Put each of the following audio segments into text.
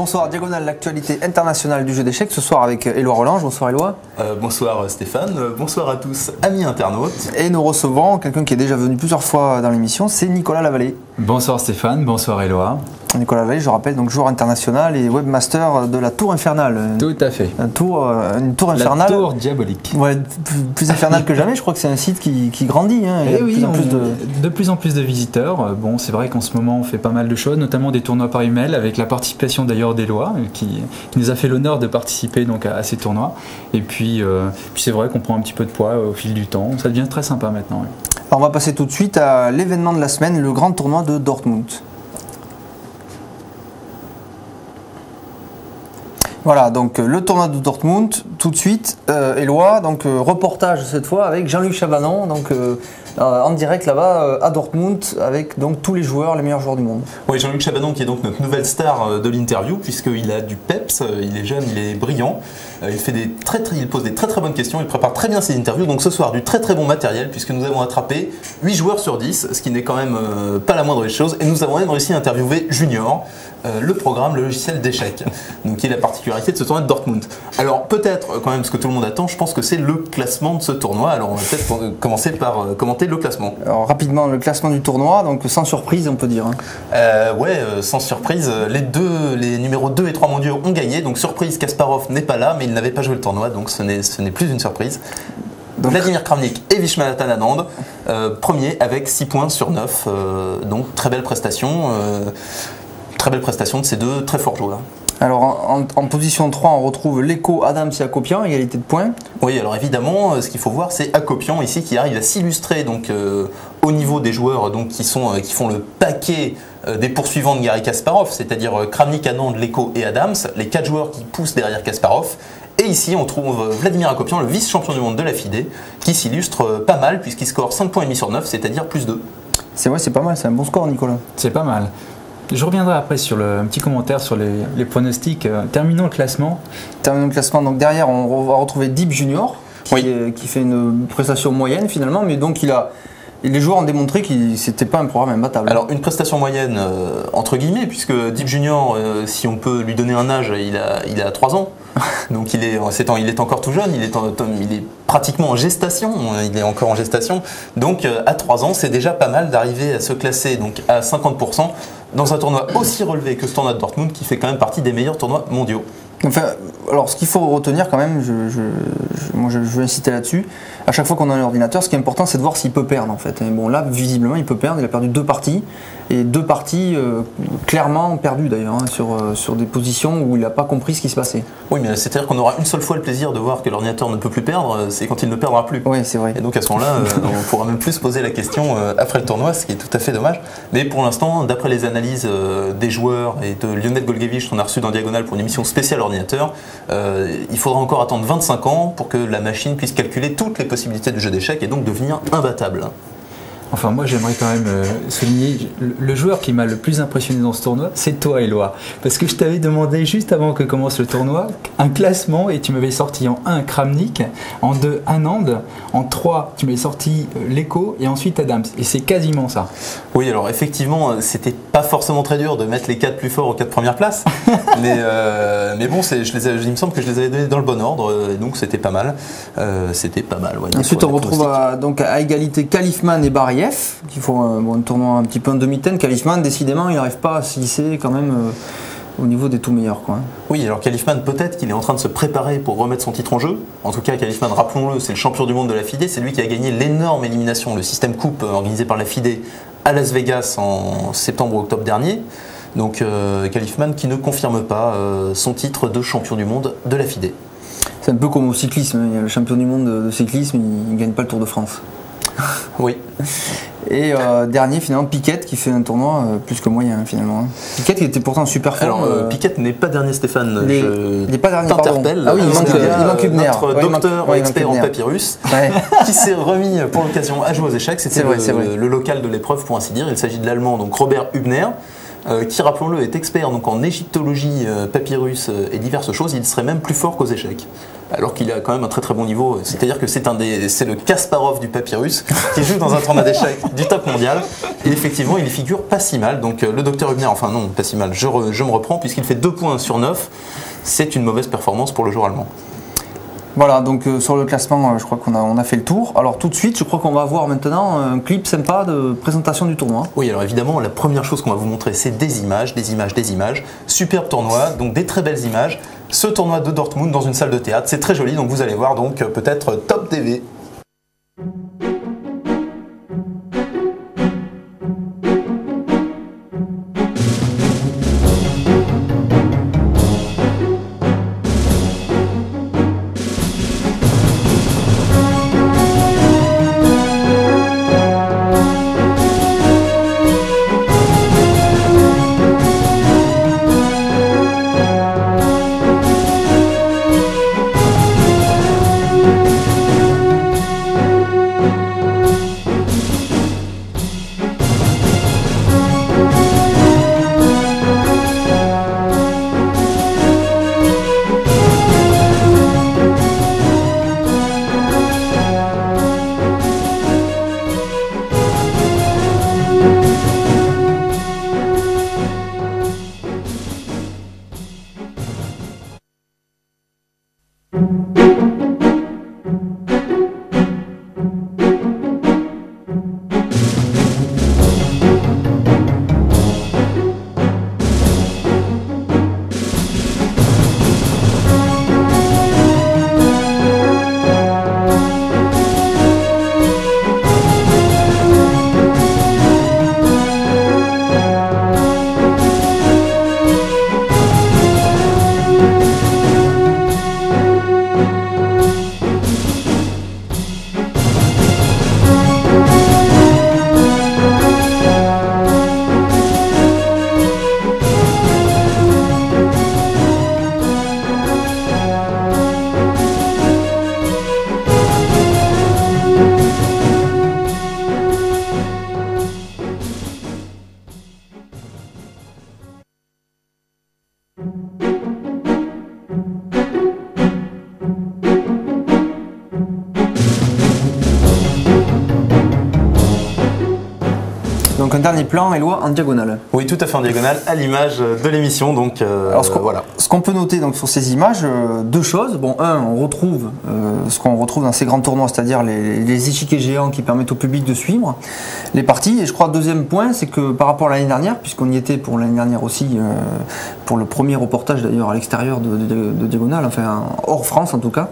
bonsoir. Diagonale, l'actualité internationale du jeu d'échecs. Ce soir avec Éloi Rollange. Bonsoir Éloi. Bonsoir Stéphane. Bonsoir à tous, amis internautes. Et nous recevons quelqu'un qui est déjà venu plusieurs fois dans l'émission, c'est Nicolas Lavallée. Bonsoir Stéphane, bonsoir Éloi. Nicolas Lavallée, je rappelle, donc joueur international et webmaster de la Tour Infernale. Tout à fait. Une tour infernale. La tour diabolique. Ouais, plus infernale que jamais. Je crois que c'est un site qui grandit. Hein. Et oui, de plus en plus de visiteurs. Bon, c'est vrai qu'en ce moment on fait pas mal de choses, notamment des tournois par email avec la participation d'ailleurs d'Éloi qui nous a fait l'honneur de participer donc à ces tournois. Et puis c'est vrai qu'on prend un petit peu de poids au fil du temps. Ça devient très sympa maintenant. Oui. Alors on va passer tout de suite à l'événement de la semaine, le grand tournoi de Dortmund. Voilà, donc le tournoi de Dortmund, tout de suite, Éloi, donc reportage cette fois avec Jean-Luc Chabanon, donc en direct là-bas à Dortmund avec donc tous les joueurs, les meilleurs joueurs du monde. Oui, Jean-Luc Chabanon qui est donc notre nouvelle star de l'interview puisqu'il a du peps, il est jeune, il est brillant, il pose des très très bonnes questions, il prépare très bien ses interviews, donc ce soir du très très bon matériel puisque nous avons attrapé 8 joueurs sur 10, ce qui n'est quand même pas la moindre des choses, et nous avons même réussi à interviewer Junior, le programme, le logiciel d'échecs, donc qui est la particularité de ce tournoi de Dortmund. Alors peut-être quand même ce que tout le monde attend, je pense que c'est le classement de ce tournoi, alors on va peut-être commencer par commenter le classement. Alors rapidement le classement du tournoi, donc sans surprise on peut dire. Sans surprise, les numéros 2 et 3 mondiaux ont gagné, donc surprise, Kasparov n'est pas là mais il n'avait pas joué le tournoi, donc ce n'est plus une surprise. Donc, Vladimir Kramnik et Viswanathan Anand, premier avec 6 points sur 9, donc très belle prestation de ces deux très forts joueurs. Alors en position 3 on retrouve Leko, Adams et Akopian, égalité de points. Oui, alors évidemment ce qu'il faut voir c'est Akopian ici qui arrive à s'illustrer donc au niveau des joueurs donc, qui font le paquet des poursuivants de Garry Kasparov, c'est-à-dire Kramnik, Anand, Leko et Adams, les 4 joueurs qui poussent derrière Kasparov. Et ici on trouve Vladimir Akopian, le vice-champion du monde de la FIDE, qui s'illustre pas mal puisqu'il score 5,5 points sur 9, c'est-à-dire plus 2. C'est vrai, c'est pas mal, c'est un bon score Nicolas. C'est pas mal. Je reviendrai après sur un petit commentaire sur les pronostics. Terminons le classement. Donc derrière on va retrouver Deep Junior qui fait une prestation moyenne finalement, mais donc les joueurs ont démontré que c'était pas un programme imbattable. Alors une prestation moyenne entre guillemets, puisque Deep Junior, si on peut lui donner un âge, il a 3 ans. Donc il est encore tout jeune, il est pratiquement en gestation, il est encore en gestation. Donc à 3 ans, c'est déjà pas mal d'arriver à se classer donc à 50% dans un tournoi aussi relevé que ce tournoi de Dortmund qui fait quand même partie des meilleurs tournois mondiaux. Enfin, alors ce qu'il faut retenir quand même, je veux insister là-dessus, à chaque fois qu'on a un ordinateur, ce qui est important c'est de voir s'il peut perdre en fait. Et bon là, visiblement il peut perdre, il a perdu 2 parties, et 2 parties clairement perdues d'ailleurs, hein, sur des positions où il n'a pas compris ce qui se passait. Oui, mais c'est-à-dire qu'on aura une seule fois le plaisir de voir que l'ordinateur ne peut plus perdre, c'est quand il ne perdra plus. Oui, c'est vrai. Et donc à ce moment-là, on pourra même plus se poser la question après le tournoi, ce qui est tout à fait dommage. Mais pour l'instant, d'après les analyses des joueurs et de Lionel Golgevich qu'on a reçu dans Diagonale pour une émission spéciale ordinateur, il faudra encore attendre 25 ans pour que la machine puisse calculer toutes les possibilités du jeu d'échecs et donc devenir imbattable. Enfin, moi, j'aimerais quand même souligner le joueur qui m'a le plus impressionné dans ce tournoi, c'est toi, Éloi. Parce que je t'avais demandé juste avant que commence le tournoi un classement et tu m'avais sorti en 1 Kramnik, en 2 Anand, en 3 tu m'avais sorti Leko et ensuite Adams. Et c'est quasiment ça. Oui, alors effectivement, c'était pas forcément très dur de mettre les 4 plus forts aux 4 premières places. mais bon, il me semble que je les avais donnés dans le bon ordre, donc c'était pas mal. Ouais, ensuite, on retrouve donc à égalité Kalifman et Bariev, qui font un tournoi un petit peu en demi-teinte. Kalifman, décidément, il n'arrive pas à se hisser quand même au niveau des tout meilleurs, quoi. Oui, alors Kalifman, peut-être qu'il est en train de se préparer pour remettre son titre en jeu. En tout cas, Kalifman, rappelons-le, c'est le champion du monde de la FIDE. C'est lui qui a gagné l'énorme élimination, le système coupe organisé par la FIDE à Las Vegas en septembre ou octobre dernier. Donc Kalifman qui ne confirme pas son titre de champion du monde de la FIDE. C'est un peu comme au cyclisme, il y a le champion du monde de cyclisme, il ne gagne pas le Tour de France. Oui. Et dernier finalement Piquet qui fait un tournoi plus que moyen finalement. Piquet qui était pourtant super fort. Alors Piquet n'est pas dernier Stéphane, il n'est pas dernier, t'interpelle. Ah oui, il manque Hübner. Notre docteur expert en papyrus qui s'est remis pour l'occasion à jouer aux échecs. C'était le local de l'épreuve pour ainsi dire. Il s'agit de l'allemand donc Robert Hübner. qui, rappelons-le, est expert donc, en égyptologie, papyrus et diverses choses. Il serait même plus fort qu'aux échecs. Alors qu'il a quand même un très très bon niveau. C'est-à-dire que c'est le Kasparov du papyrus qui joue dans un tournoi d'échecs du top mondial. Et effectivement, il y figure pas si mal. Donc le docteur Hubner, enfin non, pas si mal, je me reprends, puisqu'il fait 2 points sur 9. C'est une mauvaise performance pour le joueur allemand. Voilà, donc sur le classement, je crois qu'on a fait le tour. Alors tout de suite, je crois qu'on va voir maintenant un clip sympa de présentation du tournoi. Oui, alors évidemment, la première chose qu'on va vous montrer, c'est des images. Superbe tournoi, donc des très belles images. Ce tournoi de Dortmund dans une salle de théâtre, c'est très joli, donc vous allez voir, donc peut-être Top TV. Donc un dernier plan, Éloi, en diagonale. Oui, tout à fait en diagonale, à l'image de l'émission. Donc, Alors ce qu'on peut noter donc, sur ces images, 2 choses. Bon, on retrouve ce qu'on retrouve dans ces grands tournois, c'est-à-dire les échiquiers géants qui permettent au public de suivre les parties. Et je crois, deuxième point, c'est que par rapport à l'année dernière, puisqu'on y était pour l'année dernière aussi, pour le premier reportage d'ailleurs à l'extérieur de diagonale, enfin hors France en tout cas,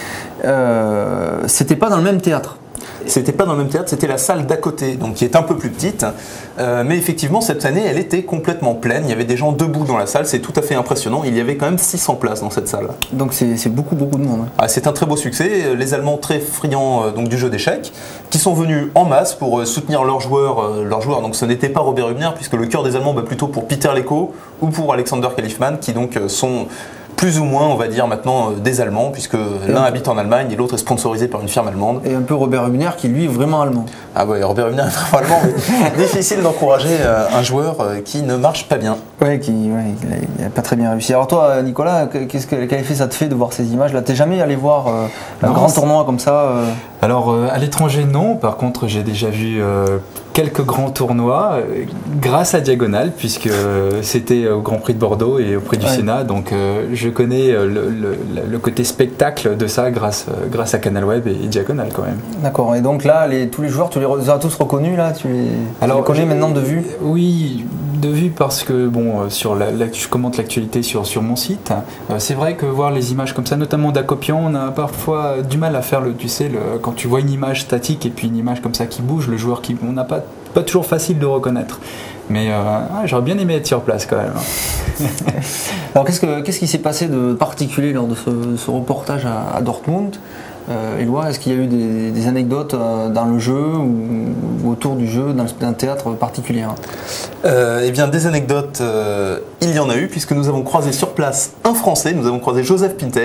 c'était pas dans le même théâtre. C'était pas dans le même théâtre, c'était la salle d'à côté, donc qui est un peu plus petite. Mais effectivement, cette année, elle était complètement pleine. Il y avait des gens debout dans la salle, c'est tout à fait impressionnant. Il y avait quand même 600 places dans cette salle. Donc c'est beaucoup de monde. Ah, c'est un très beau succès. Les Allemands très friands donc, du jeu d'échecs, qui sont venus en masse pour soutenir leurs joueurs. Donc ce n'était pas Robert Hübner, puisque le cœur des Allemands bat plutôt pour Peter Leko ou pour Alexander Kalifman, qui donc sont plus ou moins, on va dire maintenant, des Allemands, puisque l'un habite en Allemagne et l'autre est sponsorisé par une firme allemande. Et un peu Robert Hübner qui lui est vraiment allemand. Ah ouais, Robert Hübner est vraiment allemand, mais difficile d'encourager un joueur qui ne marche pas bien. Ouais, il n'a pas très bien réussi. Alors toi, Nicolas, quel effet ça te fait de voir ces images-là? T'es jamais allé voir un grand tournoi comme ça Alors à l'étranger non, par contre j'ai déjà vu quelques grands tournois grâce à Diagonale, puisque c'était au Grand Prix de Bordeaux et au Prix du Sénat, donc je connais le côté spectacle de ça grâce à Canal Web et Diagonale quand même. D'accord, et donc là tous les joueurs tu les as tous reconnus là, tu les connais maintenant de vue? Oui, de vue parce que bon, je commente l'actualité sur mon site. C'est vrai que voir les images comme ça, notamment d'Acopian, on a parfois du mal à faire quand tu vois une image statique et puis une image comme ça qui bouge, le joueur on n'a pas toujours facile de reconnaître. Mais j'aurais bien aimé être sur place quand même. Alors qu'est-ce qui s'est passé de particulier lors de ce reportage à Dortmund? Éloi, est-ce qu'il y a eu des anecdotes dans le jeu ou autour du jeu, dans un théâtre particulier? Eh bien, des anecdotes, il y en a eu, puisque nous avons croisé sur place un Français, nous avons croisé Joseph Pinter,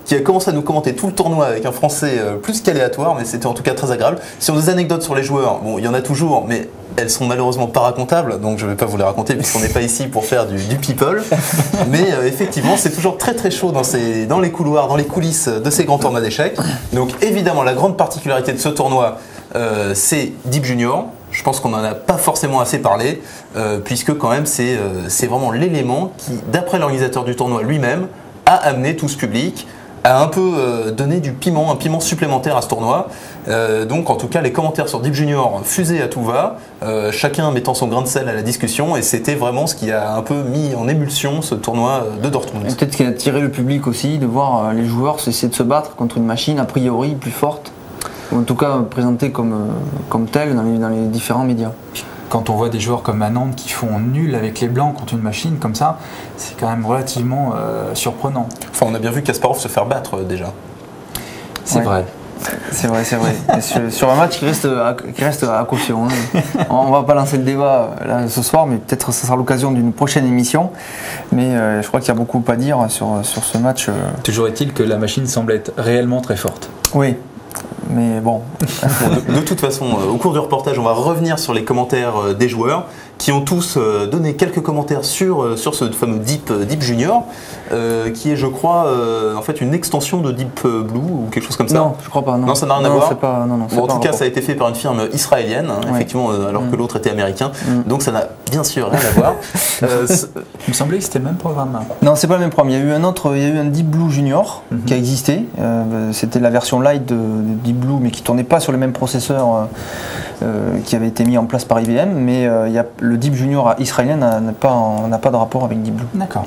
qui a commencé à nous commenter tout le tournoi avec un français plus qu'aléatoire, mais c'était en tout cas très agréable. Si on a des anecdotes sur les joueurs, bon, il y en a toujours, mais elles sont malheureusement pas racontables, donc je vais pas vous les raconter puisqu'on n'est pas ici pour faire du people. Mais effectivement, c'est toujours très très chaud dans les couloirs, dans les coulisses de ces grands tournois d'échecs. Donc évidemment, la grande particularité de ce tournoi, c'est Deep Junior. Je pense qu'on n'en a pas forcément assez parlé, puisque quand même c'est vraiment l'élément qui, d'après l'organisateur du tournoi lui-même, a amené tout ce public, a un peu donné un piment supplémentaire à ce tournoi. Donc en tout cas, les commentaires sur Deep Junior fusaient à tout va, chacun mettant son grain de sel à la discussion, et c'était vraiment ce qui a un peu mis en émulsion ce tournoi de Dortmund. Et peut-être qu'il a attiré le public aussi, de voir les joueurs essayer de se battre contre une machine a priori plus forte, ou en tout cas présentée comme telle dans les différents médias. Quand on voit des joueurs comme Anand qui font nul avec les blancs contre une machine comme ça, c'est quand même relativement surprenant. Enfin, on a bien vu Kasparov se faire battre déjà. C'est vrai. C'est vrai. Sur un match qui reste à caution. Hein. On va pas lancer le débat là, ce soir, mais peut-être ce sera l'occasion d'une prochaine émission. Mais je crois qu'il y a beaucoup à dire sur ce match. Toujours est-il que la machine semble être réellement très forte. Oui. Mais bon. De toute façon, au cours du reportage, on va revenir sur les commentaires des joueurs qui ont tous donné quelques commentaires sur ce fameux Deep Junior, qui est, je crois, en fait une extension de Deep Blue ou quelque chose comme ça. Non, je crois pas. Non, ça n'a rien à voir. En tout cas, ça a été fait par une firme israélienne, effectivement, alors que l'autre était américain. Donc ça n'a bien sûr rien à voir. Il me semblait que c'était le même programme. Non, c'est pas le même programme. Il y a eu un Deep Blue Junior qui a existé. C'était la version light de Deep Blue, mais qui tournait pas sur le même processeur qui avait été mis en place par IBM. Mais le Deep Junior israélien n'a pas de rapport avec Deep Blue. D'accord.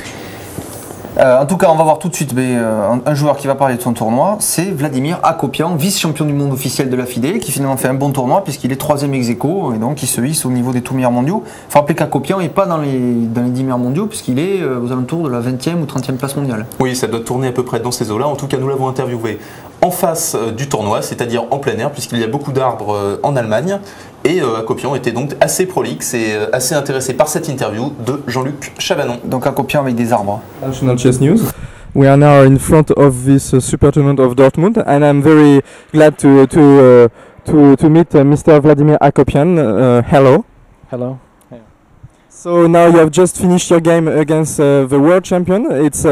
En tout cas, on va voir tout de suite un joueur qui va parler de son tournoi, c'est Vladimir Akopian, vice-champion du monde officiel de la FIDE, qui finalement fait un bon tournoi puisqu'il est 3e ex-aequo et donc il se hisse au niveau des tout meilleurs mondiaux. Il faut rappeler qu'Akopian n'est pas dans les 10 meilleurs mondiaux puisqu'il est aux alentours de la 20e ou 30e place mondiale. Oui, ça doit tourner à peu près dans ces eaux-là. En tout cas, nous l'avons interviewé en face du tournoi, c'est-à-dire en plein air, puisqu'il y a beaucoup d'arbres en Allemagne. Et Akopian était donc assez prolixe et assez intéressé par cette interview de Jean-Luc Chabanon. Donc Akopian avec des arbres. National Chess News. We are now in front of this super tournament of Dortmund, and I'm very glad to meet Mr. Vladimir Akopian. Hello. Hello. So now you have just finished your game against the world champion. It's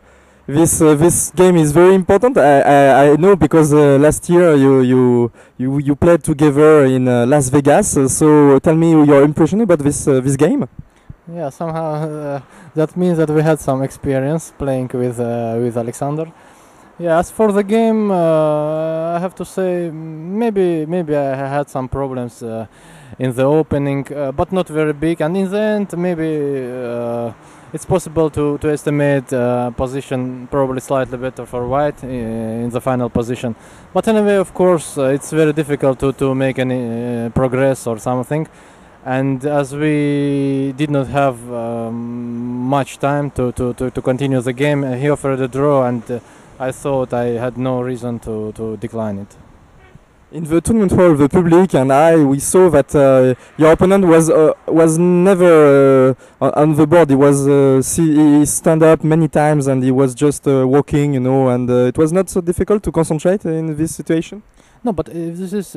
this game is very important. I know because last year you played together in Las Vegas. So tell me your impression about this game. Yeah, somehow that means that we had some experience playing with Alexander. Yeah, as for the game, I have to say maybe I had some problems in the opening, but not very big. And in the end, maybe it's possible to estimate position probably slightly better for white in the final position. But anyway, of course, it's very difficult to make any progress or something. And as we did not have much time to continue the game, he offered a draw, and I thought I had no reason to decline it. In the tournament hall, the public and we saw that your opponent was never on the board. He stand up many times and he was just walking, and it was not so difficult to concentrate in this situation. No, but this is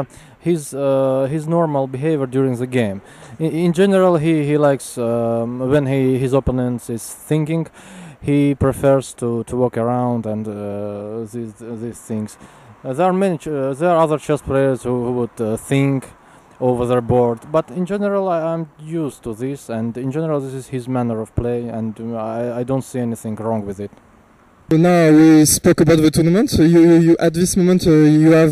his normal behavior during the game. In general, he likes when his opponent is thinking, he prefers to walk around and these things. There are other chess players who would think over their board, but in general I'm used to this, and in general this is his manner of play, and I don't see anything wrong with it. So now we spoke about the tournament. So you at this moment you have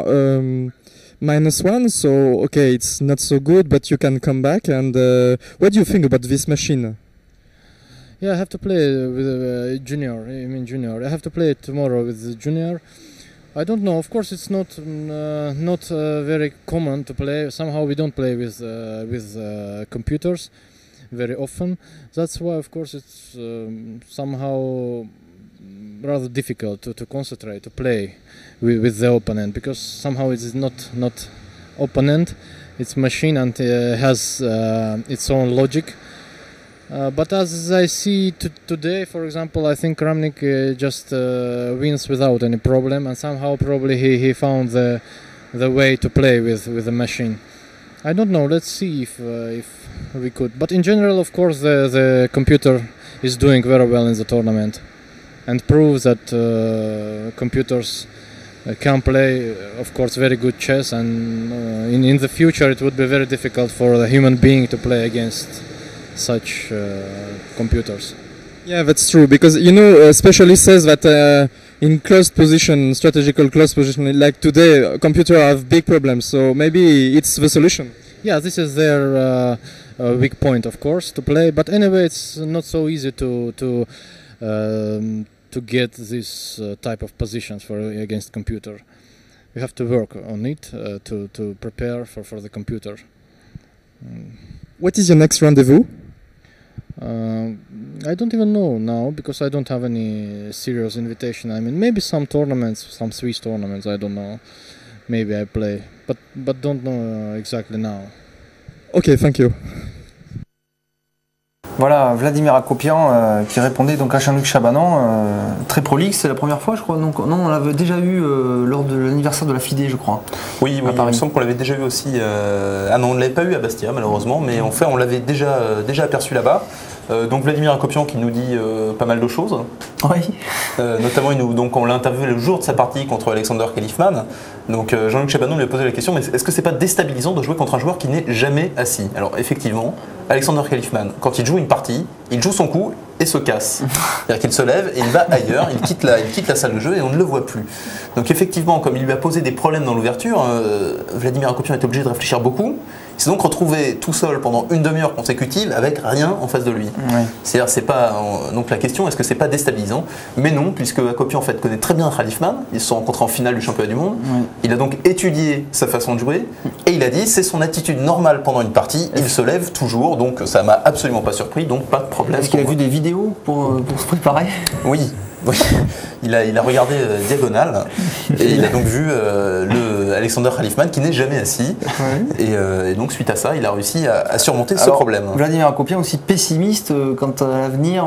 -1, so okay, it's not so good, but you can come back. And what do you think about this machine? Yeah, I have to play with junior. Junior. I have to play tomorrow with the junior. I don't know. Of course, it's not very common to play. Somehow we don't play with computers very often. That's why, of course, it's somehow rather difficult to concentrate, to play with the opponent, because somehow it is not opponent. It's machine and has its own logic. But as I see today, for example, I think Kramnik just wins without any problem, and somehow probably he found the way to play with the machine. I don't know. Let's see if we could. But in general, of course, the computer is doing very well in the tournament, and proves that computers can play, of course, very good chess. And in the future, it would be very difficult for a human being to play against such computers. Yeah, that's true, because you know, specialist says that in closed position, strategical closed position, like today, computers have big problems. So maybe it's the solution. Yeah, this is their weak point, of course, to play. But anyway, it's not so easy to get this type of positions for against computer. We have to work on it to prepare for the computer. What is your next rendezvous? I don't even know now, because I don't have any serious invitation. I mean, maybe some tournaments, some Swiss tournaments, I don't know. Maybe I play, but don't know exactly now. Okay, thank you. Voilà, Vladimir Akopian qui répondait donc à Jean-Luc Chabanon, très prolixe, c'est la première fois je crois, donc non, on l'avait déjà eu lors de l'anniversaire de la FIDE je crois. Oui, il me semble qu'on l'avait déjà eu aussi, ah non on ne l'avait pas eu à Bastia malheureusement, mais en fait on l'avait déjà aperçu là-bas. Donc Vladimir Akopian qui nous dit pas mal de choses. Oui. Notamment, on l'a interviewé le jour de sa partie contre Alexander Kalifman. Donc Jean-Luc Chabanon lui a posé la question, mais est-ce que c'est pas déstabilisant de jouer contre un joueur qui n'est jamais assis? Alors effectivement, Alexander Kalifman, quand il joue une partie, il joue son coup et se casse. C'est-à-dire qu'il se lève et il va ailleurs, il quitte la salle de jeu et on ne le voit plus. Donc effectivement, comme il lui a posé des problèmes dans l'ouverture, Vladimir Akopian est obligé de réfléchir beaucoup. Il s'est donc retrouvé tout seul pendant une demi-heure consécutive avec rien en face de lui. Oui. C'est-à-dire, c'est pas donc la question, est-ce que c'est pas déstabilisant? Mais non, puisque Akopian en fait connaît très bien Kalifman. Ils se sont rencontrés en finale du championnat du monde. Oui. Il a donc étudié sa façon de jouer et il a dit c'est son attitude normale pendant une partie. Il se lève toujours, donc ça m'a absolument pas surpris, donc pas de problème. Est-ce qu'il a vu des vidéos pour se préparer? Oui. Oui, il a regardé Diagonale et il a donc vu le Alexander Kalifman qui n'est jamais assis. Ouais. Et donc suite à ça, il a réussi à surmonter ce Alors, problème. Vladimir Akopian aussi pessimiste quant à l'avenir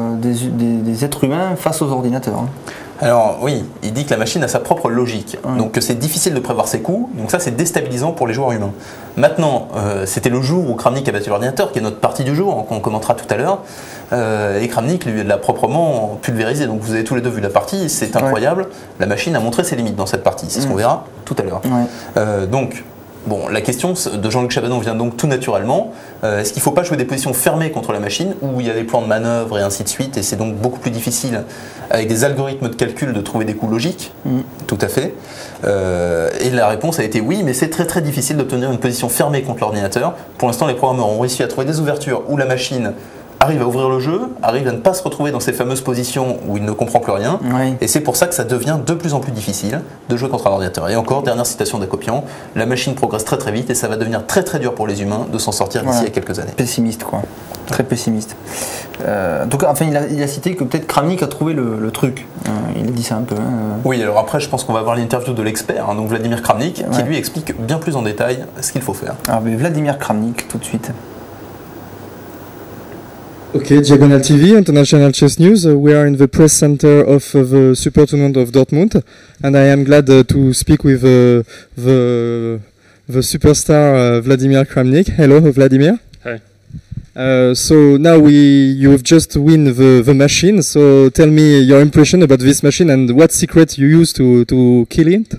des êtres humains face aux ordinateurs. Alors oui, il dit que la machine a sa propre logique, donc que c'est difficile de prévoir ses coups, donc ça c'est déstabilisant pour les joueurs humains. Maintenant, c'était le jour où Kramnik a battu l'ordinateur, qui est notre partie du jour, qu'on commentera tout à l'heure, et Kramnik lui l'a proprement pulvérisé, donc vous avez tous les deux vu la partie, c'est incroyable, la machine a montré ses limites dans cette partie, c'est ce qu'on verra tout à l'heure. Donc, bon, la question de Jean-Luc Chabanon vient donc tout naturellement. Est-ce qu'il ne faut pas jouer des positions fermées contre la machine où il y a des plans de manœuvre et ainsi de suite, et c'est donc beaucoup plus difficile avec des algorithmes de calcul de trouver des coups logiques? Tout à fait. Et la réponse a été oui, mais c'est très très difficile d'obtenir une position fermée contre l'ordinateur. Pour l'instant, les programmeurs ont réussi à trouver des ouvertures où la machine arrive à ouvrir le jeu, arrive à ne pas se retrouver dans ces fameuses positions où il ne comprend plus rien, et c'est pour ça que ça devient de plus en plus difficile de jouer contre un ordinateur. Et encore, dernière citation d'Akopian, la machine progresse très très vite et ça va devenir très très dur pour les humains de s'en sortir d'ici à quelques années. Pessimiste quoi, très pessimiste. En tout cas, enfin, il a cité que peut-être Kramnik a trouvé le truc, il a dit ça un peu. Oui, alors après je pense qu'on va voir l'interview de l'expert, donc Vladimir Kramnik, qui lui explique bien plus en détail ce qu'il faut faire. Ah, mais Vladimir Kramnik tout de suite. Okay, Diagonal TV, International Chess News. We are in the press center of the Super Tournament of Dortmund, and I am glad to speak with the superstar Vladimir Kramnik. Hello, Vladimir. Hi. So now you have just win the machine. So tell me your impression about this machine and what secret you use to kill it.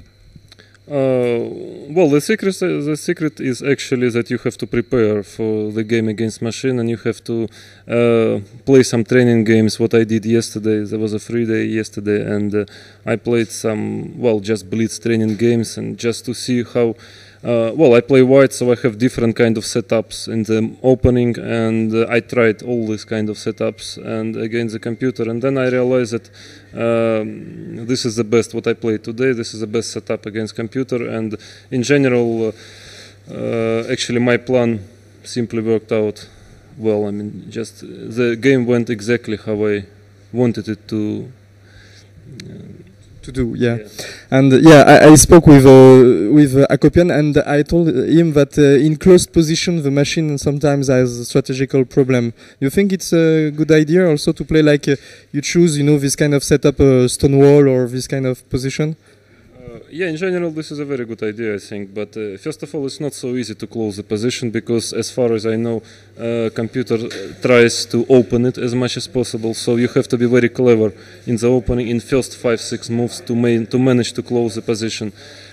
Well, the secret is actually that you have to prepare for the game against machine, and you have to play some training games. What I did yesterday, there was a free day yesterday, and I played some, well, just blitz training games, and just to see how. Well, I play white, so I have different kind of setups in the opening, and I tried all these kind of setups and against the computer, and then I realized that this is the best what I played today. This is the best setup against computer, and in general, actually my plan simply worked out well. I mean, just the game went exactly how I wanted it to to do. Yeah, and I spoke with Akopian, and I told him that in closed position the machine sometimes has a strategical problem. You think it's a good idea also to play like you choose, this kind of setup, stone wall or this kind of position? Yeah, in general, this is a very good idea, I think. But first of all, it's not so easy to close the position because, as far as I know, computer tries to open it as much as possible. So you have to be very clever in the opening in first 5-6 moves to manage to close the position.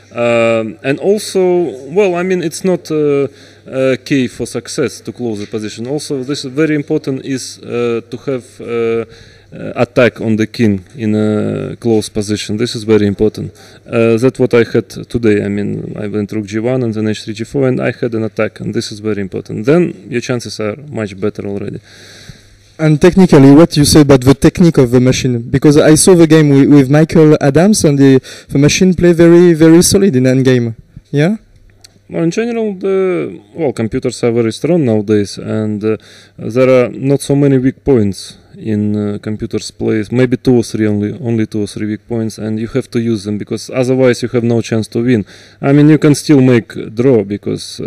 And also, well, I mean, it's not key for success to close the position. Also, this is very important is to have attack on the king in a close position. This is very important. That's what I had today. I mean, I went rook g1 and then h3 g4 and I had an attack, and this is very important. Then your chances are much better already. And technically, what you say about the technique of the machine? Because I saw the game with Michael Adams, and the machine play very, very solid in endgame. Yeah? Well, in general, computers are very strong nowadays, and there are not so many weak points in computers' plays. Maybe 2 or 3 only 2 or 3 weak points, and you have to use them because otherwise you have no chance to win. I mean, you can still make draw because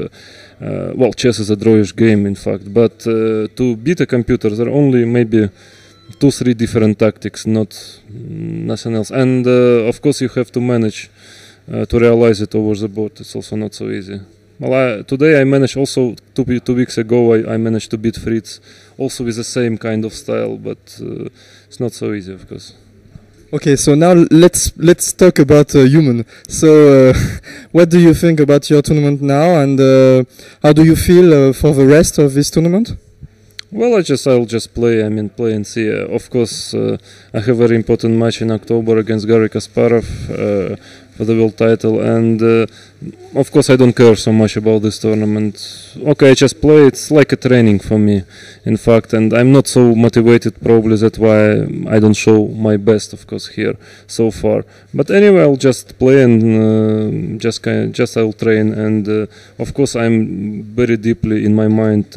chess is a drawish game, in fact. But to beat a computer, there are only maybe 2-3 different tactics, nothing else. And of course, you have to manage to realize it over the board. It's also not so easy. Well, today I managed also 2 weeks ago. I managed to beat Fritz, also with the same kind of style, but it's not so easy, of course. Okay, so now let's talk about human. So, what do you think about your tournament now, and how do you feel for the rest of this tournament? Well, I'll just play. I mean, play and see. Of course, I have a very important match in October against Garry Kasparov for the world title, and of course, I don't care so much about this tournament. Okay, I just play. It's like a training for me, in fact, and I'm not so motivated. Probably that's why I don't show my best, of course, here so far. But anyway, I'll just play and just I'll train, and of course, I'm very deeply in my mind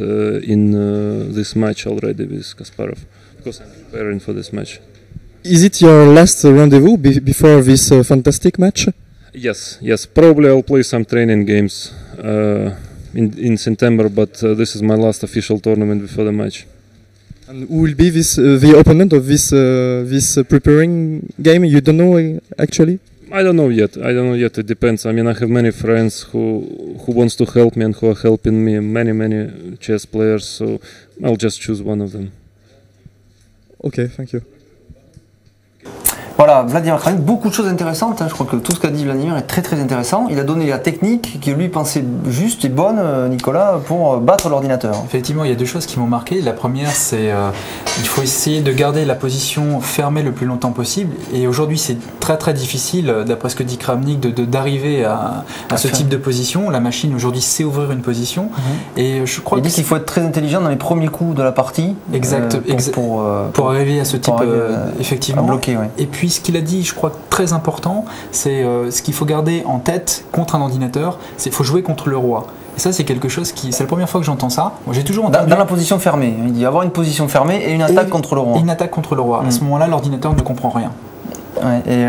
in this match already with Kasparov. Of course, I'm preparing for this match. Is it your last rendezvous before this fantastic match? Yes. Probably I'll play some training games in September, but this is my last official tournament before the match. And who will be the opponent of this preparing game? You don't know actually? I don't know yet. It depends. I mean, I have many friends who wants to help me and who are helping me. Many chess players. So I'll just choose one of them. Okay, thank you. Voilà, Vladimir Kramnik, beaucoup de choses intéressantes. Je crois que tout ce qu'a dit Vladimir est très très intéressant. Il a donné la technique qui lui pensait juste et bonne, Nicolas, pour battre l'ordinateur. Effectivement, il y a 2 choses qui m'ont marqué. La première, c'est il faut essayer de garder la position fermée le plus longtemps possible. Et aujourd'hui, c'est très très difficile, d'après ce que dit Kramnik, d'arriver à ce type de position. La machine aujourd'hui sait ouvrir une position. Et je crois il dit qu'il faut être très intelligent dans les premiers coups de la partie. Pour arriver à ce type, effectivement. À bloquer, ouais. Et puis ce qu'il a dit, je crois très important, c'est ce qu'il faut garder en tête contre un ordinateur, c'est qu'il faut jouer contre le roi. Et ça, c'est quelque chose c'est la première fois que j'entends ça. Moi, j'ai toujours entendu. Dans la position fermée, il dit avoir une position fermée et une attaque contre le roi. Une attaque contre le roi. À ce moment-là, l'ordinateur ne comprend rien. Ouais, et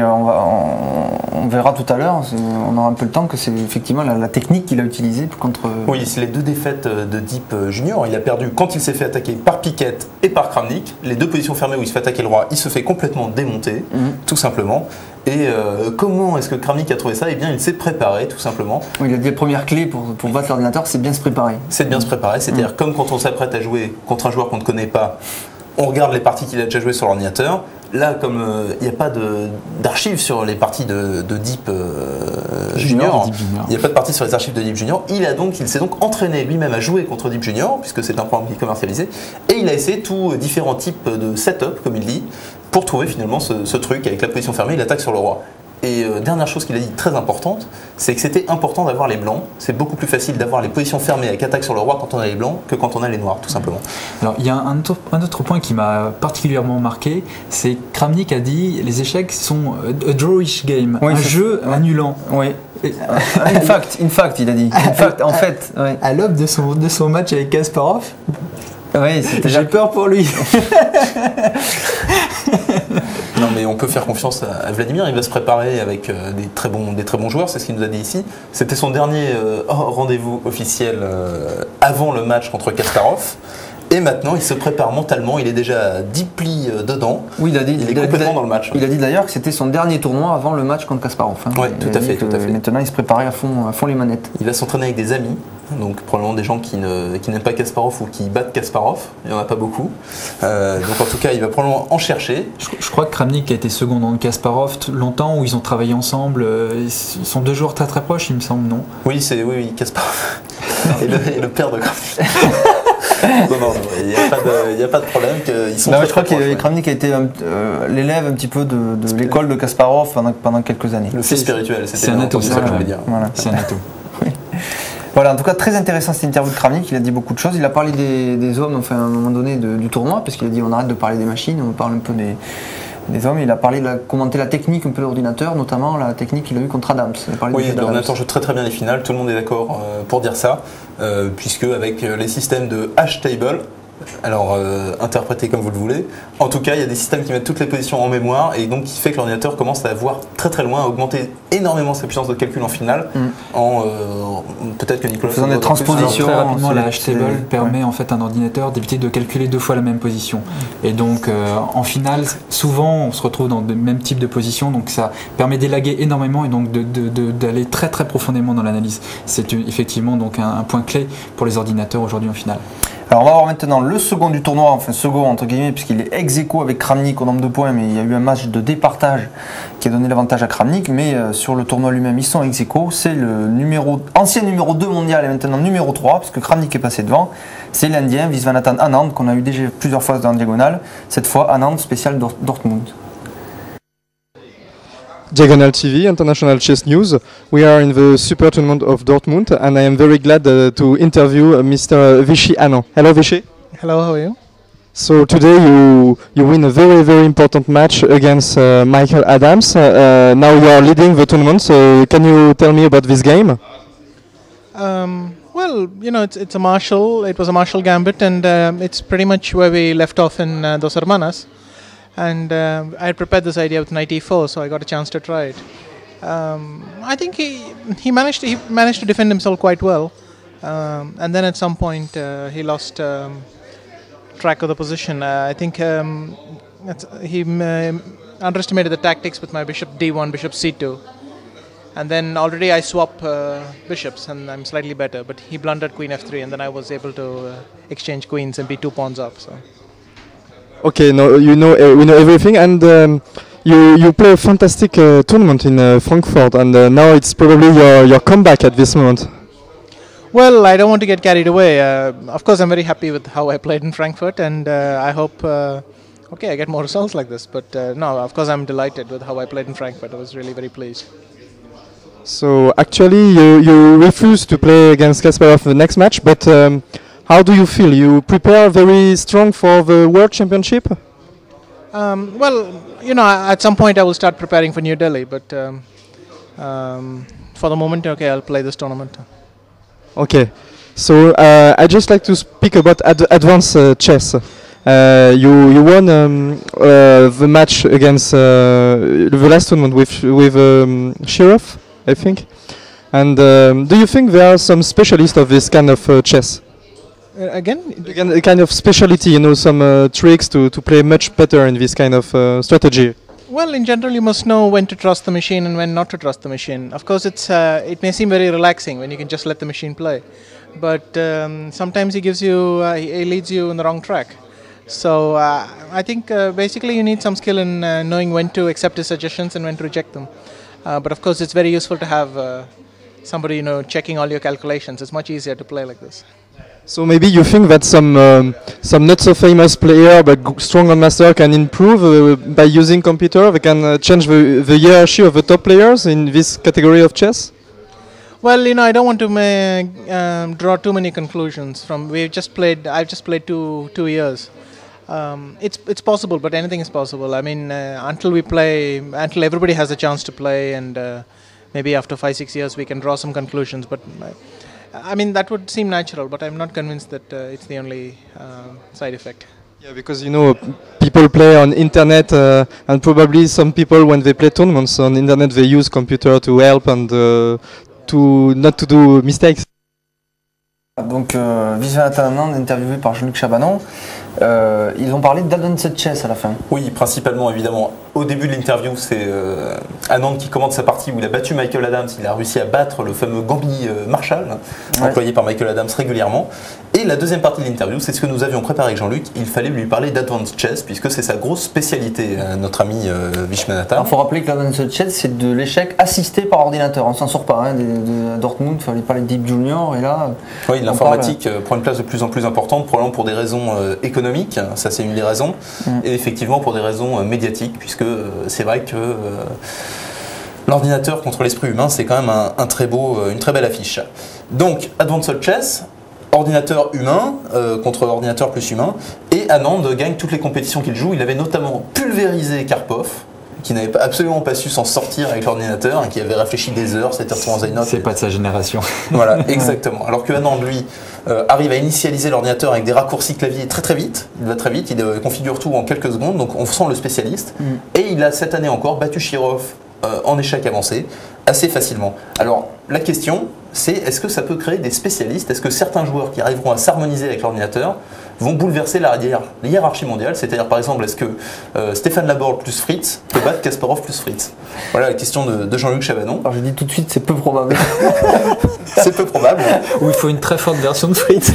on verra tout à l'heure, on aura un peu le temps, que c'est effectivement la technique qu'il a utilisée contre... Oui, c'est les 2 défaites de Deep Junior. Il a perdu quand il s'est fait attaquer par Piquet et par Kramnik. Les 2 positions fermées où il se fait attaquer le roi, il se fait complètement démonter, tout simplement. Et comment est-ce que Kramnik a trouvé ça? Eh bien, il s'est préparé, tout simplement. Oui, il a dit la première clé pour battre l'ordinateur, c'est bien se préparer. C'est de bien se préparer, c'est-à-dire comme quand on s'apprête à jouer contre un joueur qu'on ne connaît pas, on regarde les parties qu'il a déjà jouées sur l'ordinateur. Là, comme il n'y a pas d'archives sur les parties de Deep Junior, il n'y a pas de parties sur les archives de Deep Junior, il s'est donc entraîné lui-même à jouer contre Deep Junior, puisque c'est un programme qui est commercialisé, et il a essayé tous différents types de setup, comme il dit, pour trouver finalement ce truc avec la position fermée, il attaque sur le roi. Et dernière chose qu'il a dit très importante, c'est que c'était important d'avoir les blancs. C'est beaucoup plus facile d'avoir les positions fermées avec attaque sur le roi quand on a les blancs que quand on a les noirs, tout simplement. Alors il y a un autre point qui m'a particulièrement marqué, c'est que Kramnik a dit les échecs sont a drawish game, un jeu annulant. Oui. In fact, il a dit. En fait. Ouais. À l'aube de son match avec Kasparov, oui, j'ai peur pour lui. Non, mais mais on peut faire confiance à Vladimir. Il va se préparer avec des très bons joueurs, c'est ce qu'il nous a dit ici. C'était son dernier rendez-vous officiel avant le match contre Kasparov. Et maintenant, il se prépare mentalement, il est déjà 10 plis dedans. Oui, il est complètement dans le match. Il a dit d'ailleurs que c'était son dernier tournoi avant le match contre Kasparov. Hein. Oui, tout à fait. Maintenant, il se préparait à fond les manettes. Il va s'entraîner avec des amis, donc probablement des gens qui n'aiment pas Kasparov ou qui battent Kasparov. Il n'y en a pas beaucoup. Donc en tout cas, il va probablement en chercher. Je crois que Kramnik a été second dans Kasparov longtemps, où ils ont travaillé ensemble. Ils sont deux joueurs très très proches, il me semble, non? Oui, Kasparov et le père de Kramnik. Non, il n'y a pas de problème. Ils sont je crois que Kramnik a été l'élève un petit peu de l'école de Kasparov pendant quelques années. Le fils spirituel, c'est un atout, ça que je voulais dire. Voilà. C'est un atout. Oui. Voilà, en tout cas très intéressant cette interview de Kramnik, il a dit beaucoup de choses, il a parlé des hommes, enfin à un moment donné du tournoi, parce qu'il a dit on arrête de parler des machines, on parle un peu des hommes, il a parlé commenté la technique un peu de l'ordinateur, notamment la technique qu'il a eue contre Adams. Oui, l'ordinateur joue très très bien les finales, tout le monde est d'accord pour dire ça, puisque avec les systèmes de hash-table, alors interprétez comme vous le voulez, en tout cas il y a des systèmes qui mettent toutes les positions en mémoire et donc qui fait que l'ordinateur commence à voir très très loin, à augmenter énormément sa puissance de calcul en finale, peut-être que Nicolas faisant des transpositions. Très rapidement, la hash-table permet en fait à un ordinateur d'éviter de calculer 2 fois la même position. Et donc en finale, souvent on se retrouve dans le même type de position, donc ça permet d'élaguer énormément et donc d'aller très très profondément dans l'analyse. C'est effectivement donc un point clé pour les ordinateurs aujourd'hui en finale. Alors on va voir maintenant le second du tournoi, enfin second entre guillemets, puisqu'il est ex-aequo avec Kramnik au nombre de points, mais il y a eu un match de départage qui a donné l'avantage à Kramnik, mais sur le tournoi lui-même ils sont ex-aequo, c'est le ancien numéro 2 mondial et maintenant numéro 3, puisque Kramnik est passé devant, c'est l'Indien Viswanathan Anand qu'on a eu déjà plusieurs fois dans la diagonale, cette fois Anand spécial Dortmund. Diagonal TV, International Chess News. We are in the Super Tournament of Dortmund, and I am very glad to interview Mr. Vishy Anand. Hello, Vishy. Hello, how are you? So today you win a very very important match against Michael Adams. Now you are leading the tournament. So can you tell me about this game? Well, you know, it's a Marshall. It was a Marshall Gambit, and it's pretty much where we left off in Dos Hermanas. And I had prepared this idea with knight e4, so I got a chance to try it. I think he managed to defend himself quite well, and then at some point he lost track of the position. I think he underestimated the tactics with my bishop d1, bishop c2, and then already I swap bishops and I'm slightly better. But he blundered queen f3, and then I was able to exchange queens and be 2 pawns up. So. Okay, no, we know everything, and you play a fantastic tournament in Frankfurt, and now it's probably your comeback at this moment. Well, I don't want to get carried away. Of course, I'm very happy with how I played in Frankfurt, and I hope I get more results like this. But no, of course, I'm delighted with how I played in Frankfurt. I was really very pleased. So actually, you refused to play against Kasparov the next match, but. How do you feel? You prepare very strong for the World Championship? Well, you know, at some point I will start preparing for New Delhi, but for the moment, okay, I'll play this tournament. Okay, so I'd just like to speak about advanced chess. You won the match against the last tournament with Shirov, I think. And do you think there are some specialists of this kind of chess? Again, a kind of speciality, you know, some tricks to play much better in this kind of strategy. Well, in general, you must know when to trust the machine and when not to trust the machine. Of course, it may seem very relaxing when you can just let the machine play, but sometimes he leads you in the wrong track. So I think basically you need some skill in knowing when to accept his suggestions and when to reject them. But of course, it's very useful to have somebody, you know, checking all your calculations. It's much easier to play like this. So maybe you think that some not so famous player but strong master can improve by using computer. They can change the hierarchy of the top players in this category of chess. Well, you know, I don't want to draw too many conclusions from. I've just played 2 years. It's possible, but anything is possible. I mean, until everybody has a chance to play, and maybe after 5-6 years we can draw some conclusions. But I mean, that would seem natural, but I'm not convinced that it's the only side effect. Yeah, because you know people play on internet and probably some people when they play tournaments on internet they use computer to help and to not to do mistakes. Donc Viswanathan Anand interviewé par Jean-Luc Chabanon. Ils ont parlé d'Advanced Chess à la fin. Oui, principalement évidemment. Au début de l'interview, c'est Anand qui commente sa partie où il a battu Michael Adams. Il a réussi à battre le fameux Gambit Marshall, employé par Michael Adams régulièrement. Et la deuxième partie de l'interview, c'est ce que nous avions préparé avec Jean-Luc. Il fallait lui parler d'Advanced Chess, puisque c'est sa grosse spécialité, notre ami Viswanathan. Il faut rappeler que l'Advanced Chess, c'est de l'échec assisté par ordinateur. On s'en sort pas. Hein, de Dortmund, il fallait parler de Deep Junior. Et là, oui, l'informatique prend une place de plus en plus importante, probablement pour des raisons économiques. Ça, c'est une des raisons. Et effectivement, pour des raisons médiatiques, puisque c'est vrai que l'ordinateur contre l'esprit humain, c'est quand même une très belle affiche. Donc, Advanced Chess, ordinateur humain contre ordinateur plus humain, et Anand gagne toutes les compétitions qu'il joue. Il avait notamment pulvérisé Karpov, qui n'avait absolument pas su s'en sortir avec l'ordinateur, qui avait réfléchi des heures, c'était retourné en Zainot. C'est pas de sa génération. Voilà, exactement. Alors que Anand, lui, arrive à initialiser l'ordinateur avec des raccourcis clavier très très vite. Il va très vite, il configure tout en quelques secondes, donc on sent le spécialiste. Et il a cette année encore battu Shirov en échec avancé assez facilement. Alors la question, c'est est-ce que ça peut créer des spécialistes? Est-ce que certains joueurs qui arriveront à s'harmoniser avec l'ordinateur vont bouleverser la hiérarchie mondiale? C'est-à-dire par exemple, est-ce que Stéphane Laborde plus Fritz peut battre Kasparov plus Fritz? Voilà la question de Jean-Luc Chabanon. Alors je dis tout de suite, c'est peu probable. C'est peu probable. Ou il faut une très forte version de Fritz.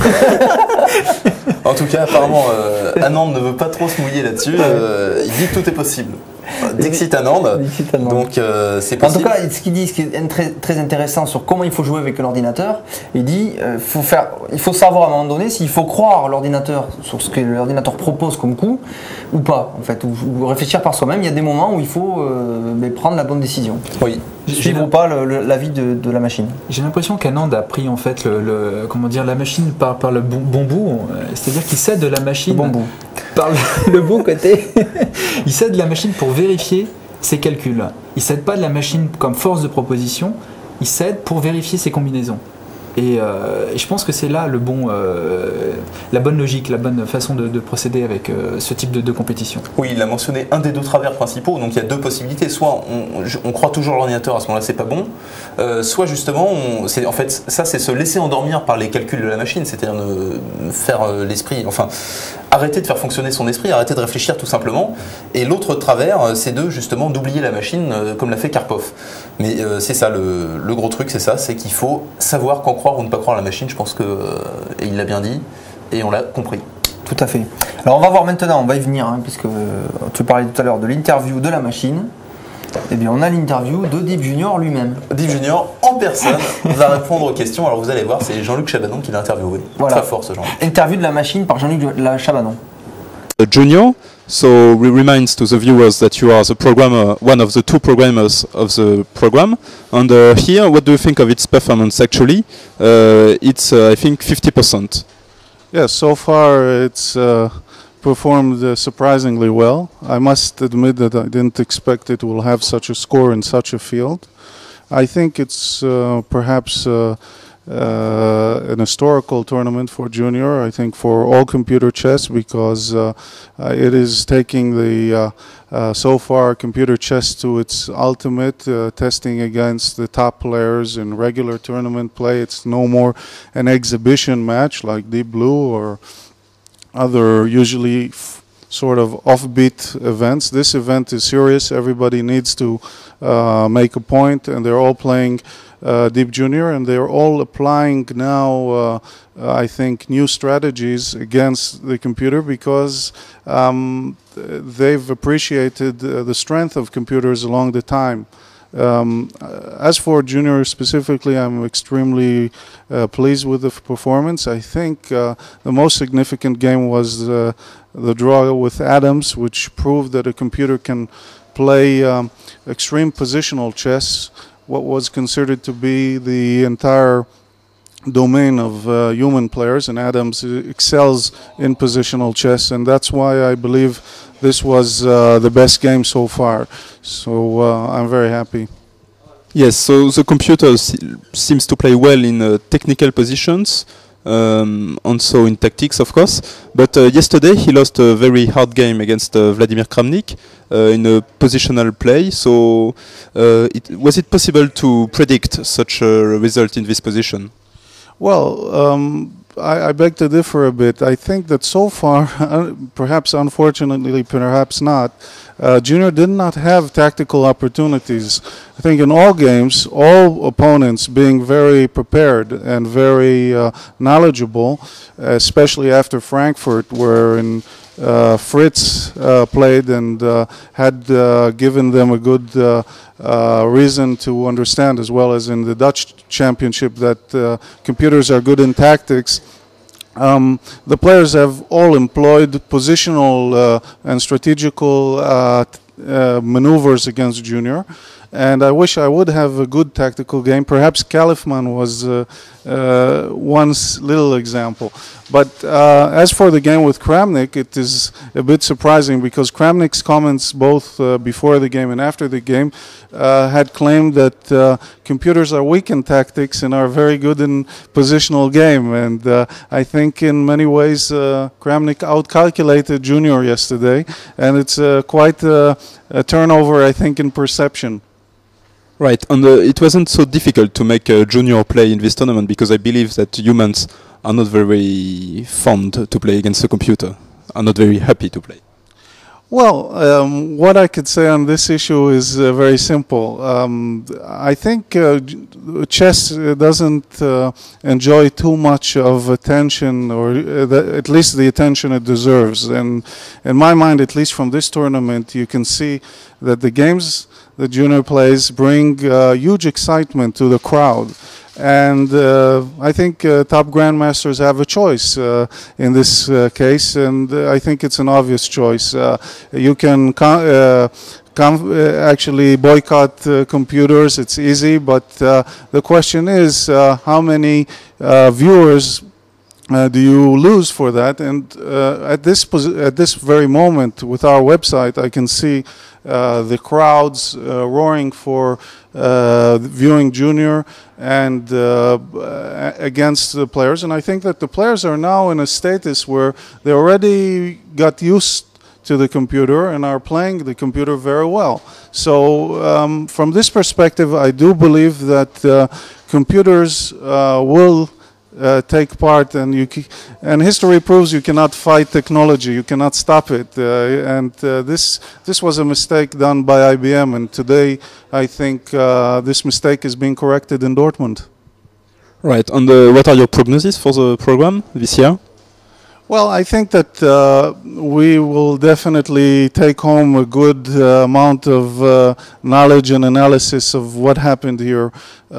En tout cas, apparemment, Anand ne veut pas trop se mouiller là-dessus. Il dit que tout est possible. Dixit Anand. Donc c'est possible. En tout cas, ce qu'il dit, ce qui est très, très intéressant sur comment il faut jouer avec l'ordinateur, il dit il faut savoir à un moment donné s'il faut croire l'ordinateur sur ce que l'ordinateur propose comme coup ou pas, en fait, ou réfléchir par soi-même. Il y a des moments où il faut prendre la bonne décision. Oui. Suivre ou pas l'avis de la machine. J'ai l'impression qu'Anand a pris en fait la machine par le bon bout, c'est-à-dire qu'il cède de la machine par le bon côté. Il cède de la machine pour vérifier ses calculs. Il cède pas de la machine comme force de proposition, il cède pour vérifier ses combinaisons. Et je pense que c'est là la bonne logique, la bonne façon de procéder avec ce type de compétition. Oui, il a mentionné un des deux travers principaux, donc il y a deux possibilités. Soit on croit toujours l'ordinateur, à ce moment-là c'est pas bon, soit justement, c'est se laisser endormir par les calculs de la machine, c'est-à-dire faire l'esprit, arrêter de faire fonctionner son esprit, arrêter de réfléchir tout simplement. Et l'autre travers, c'est justement d'oublier la machine, comme l'a fait Karpov. Mais c'est ça, le gros truc, c'est qu'il faut savoir quand croire ou ne pas croire à la machine. Je pense qu'il l'a bien dit et on l'a compris. Tout à fait. Alors on va voir maintenant, on va y venir, puisque tu parlais tout à l'heure de l'interview de la machine. Eh bien on a l'interview de Deep Junior lui-même. Deep Junior en personne va répondre aux questions. Alors vous allez voir, c'est Jean-Luc Chabanon qui l'a interviewé. Voilà. Très fort ce genre. Interview de la machine par Jean-Luc Chabanon. Junior, so we remind to the viewers that you are the programmer, one of the two programmers of the program. And here, what do you think of its performance? Actually, it's I think 50%. Yes, so far it's performed surprisingly well. I must admit that I didn't expect it will have such a score in such a field. I think it's perhaps an historical tournament for junior, I think for all computer chess, because it is taking the so far computer chess to its ultimate, testing against the top players in regular tournament play. It's no more an exhibition match like Deep Blue or other usually sort of offbeat events. This event is serious. Everybody needs to make a point, and they're all playing Deep Junior, and they're all applying now, I think, new strategies against the computer because they've appreciated the strength of computers along the time. As for junior specifically, I'm extremely pleased with the performance. I think the most significant game was the draw with Adams, which proved that a computer can play extreme positional chess, what was considered to be the entire domain of human players, and Adams excels in positional chess, and that's why I believe this was the best game so far. So I'm very happy. Yes, so the computer seems to play well in technical positions. also in tactics, of course. But yesterday he lost a very hard game against Vladimir Kramnik in a positional play. So was it possible to predict such a result in this position? Well, I beg to differ a bit. I think that so far, perhaps unfortunately, perhaps not, Junior did not have tactical opportunities. I think in all games, all opponents being very prepared and very knowledgeable, especially after Frankfurt, wherein Fritz played and had given them a good reason to understand, as well as in the Dutch championship, that computers are good in tactics. The players have all employed positional and strategical maneuvers against Junior, and I wish I would have a good tactical game. Perhaps Kalifman was one little example. But as for the game with Kramnik, it is a bit surprising because Kramnik's comments both before the game and after the game had claimed that computers are weak in tactics and are very good in positional game. And I think in many ways Kramnik outcalculated Junior yesterday, and it's quite a turnover, I think, in perception. Right, and it wasn't so difficult to make a Junior play in this tournament because I believe that humans are not very fond to play against a computer, are not very happy to play. Well, what I could say on this issue is very simple. I think chess doesn't enjoy too much of attention, or at least the attention it deserves. And in my mind, at least from this tournament, you can see that the games that Junior plays bring huge excitement to the crowd. And I think top grandmasters have a choice in this case, and I think it's an obvious choice. You can actually boycott computers, it's easy, but the question is how many viewers do you lose for that? And at this very moment with our website, I can see the crowds roaring for viewing Junior and against the players. And I think that the players are now in a status where they already got used to the computer and are playing the computer very well. So from this perspective, I do believe that computers will take part, and history proves you cannot fight technology, you cannot stop it, and this was a mistake done by IBM, and today I think this mistake is being corrected in Dortmund. Right, and what are your prognosis for the program this year? Well, I think that we will definitely take home a good amount of knowledge and analysis of what happened here.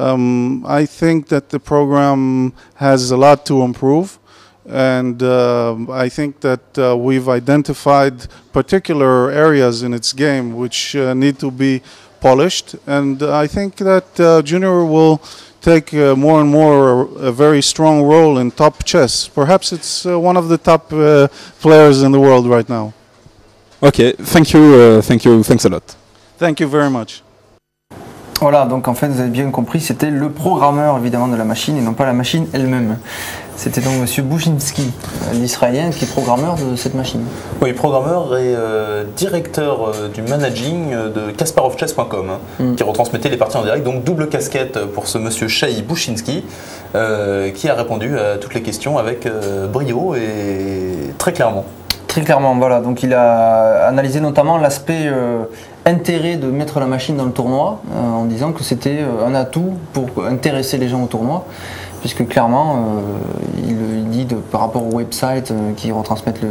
I think that the program has a lot to improve, and I think that we've identified particular areas in its game which need to be polished, and I think that Junior will take more and more a very strong role in top chess. Perhaps it's one of the top players in the world right now. Okay, thank you, thanks a lot. Thank you very much. Voilà, donc en fait vous avez bien compris, c'était le programmeur évidemment de la machine et non pas la machine elle-même. C'était donc monsieur Bouchinski, l'Israélien, qui est programmeur de cette machine. Oui, programmeur et directeur du managing de KasparovChess.com, qui retransmettait les parties en direct. Donc double casquette pour ce monsieur Shai Bouchinski, qui a répondu à toutes les questions avec brio et très clairement. Très clairement, voilà. Donc il a analysé notamment l'aspect intérêt de mettre la machine dans le tournoi, en disant que c'était un atout pour intéresser les gens au tournoi. Puisque clairement, il dit par rapport aux websites qui retransmettent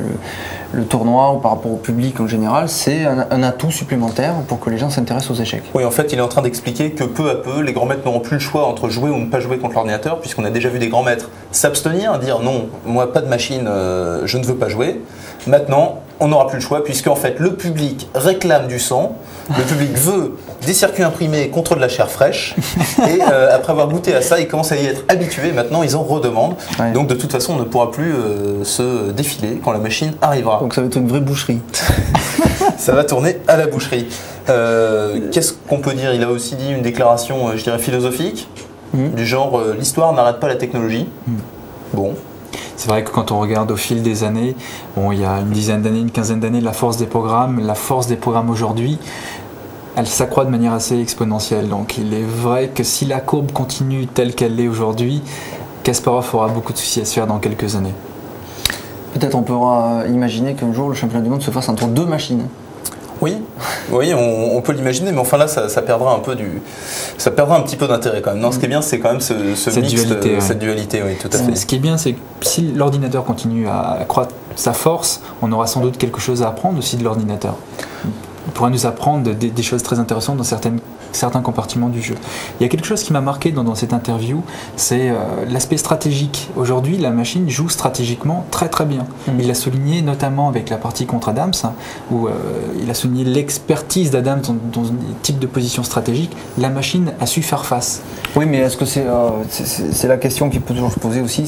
le tournoi ou par rapport au public en général, c'est un atout supplémentaire pour que les gens s'intéressent aux échecs. Oui, en fait, il est en train d'expliquer que peu à peu, les grands maîtres n'auront plus le choix entre jouer ou ne pas jouer contre l'ordinateur, puisqu'on a déjà vu des grands maîtres s'abstenir, dire non, moi pas de machine, je ne veux pas jouer. Maintenant, on n'aura plus le choix, puisque en fait, le public réclame du sang, le public veut des circuits imprimés contre de la chair fraîche, et après avoir goûté à ça, ils commencent à y être habitués, maintenant ils en redemandent. Ouais. Donc de toute façon, on ne pourra plus se défiler quand la machine arrivera. Donc ça va être une vraie boucherie. Ça va tourner à la boucherie. Qu'est-ce qu'on peut dire? Il a aussi dit une déclaration, je dirais, philosophique, du genre l'histoire n'arrête pas la technologie. Bon. C'est vrai que quand on regarde au fil des années, bon, il y a une dizaine d'années, une quinzaine d'années, la force des programmes aujourd'hui, elle s'accroît de manière assez exponentielle. Donc il est vrai que si la courbe continue telle qu'elle l'est aujourd'hui, Kasparov aura beaucoup de soucis à se faire dans quelques années. Peut-être on pourra imaginer qu'un jour le championnat du monde se fasse entre deux machines. Oui, on peut l'imaginer, mais enfin là, ça perdra un petit peu d'intérêt quand même. Non, ce qui est bien, c'est quand même cette dualité, oui, tout à fait. Ce qui est bien, c'est que si l'ordinateur continue à accroître sa force, on aura sans doute quelque chose à apprendre aussi de l'ordinateur. Il pourra nous apprendre des choses très intéressantes dans certains compartiments du jeu. Il y a quelque chose qui m'a marqué dans cette interview, c'est l'aspect stratégique. Aujourd'hui, la machine joue stratégiquement très très bien. Il l'a souligné notamment avec la partie contre Adams, où il a souligné l'expertise d'Adams dans un type de position stratégique. La machine a su faire face. Oui, mais est-ce que c'est la question qui peut toujours se poser aussi,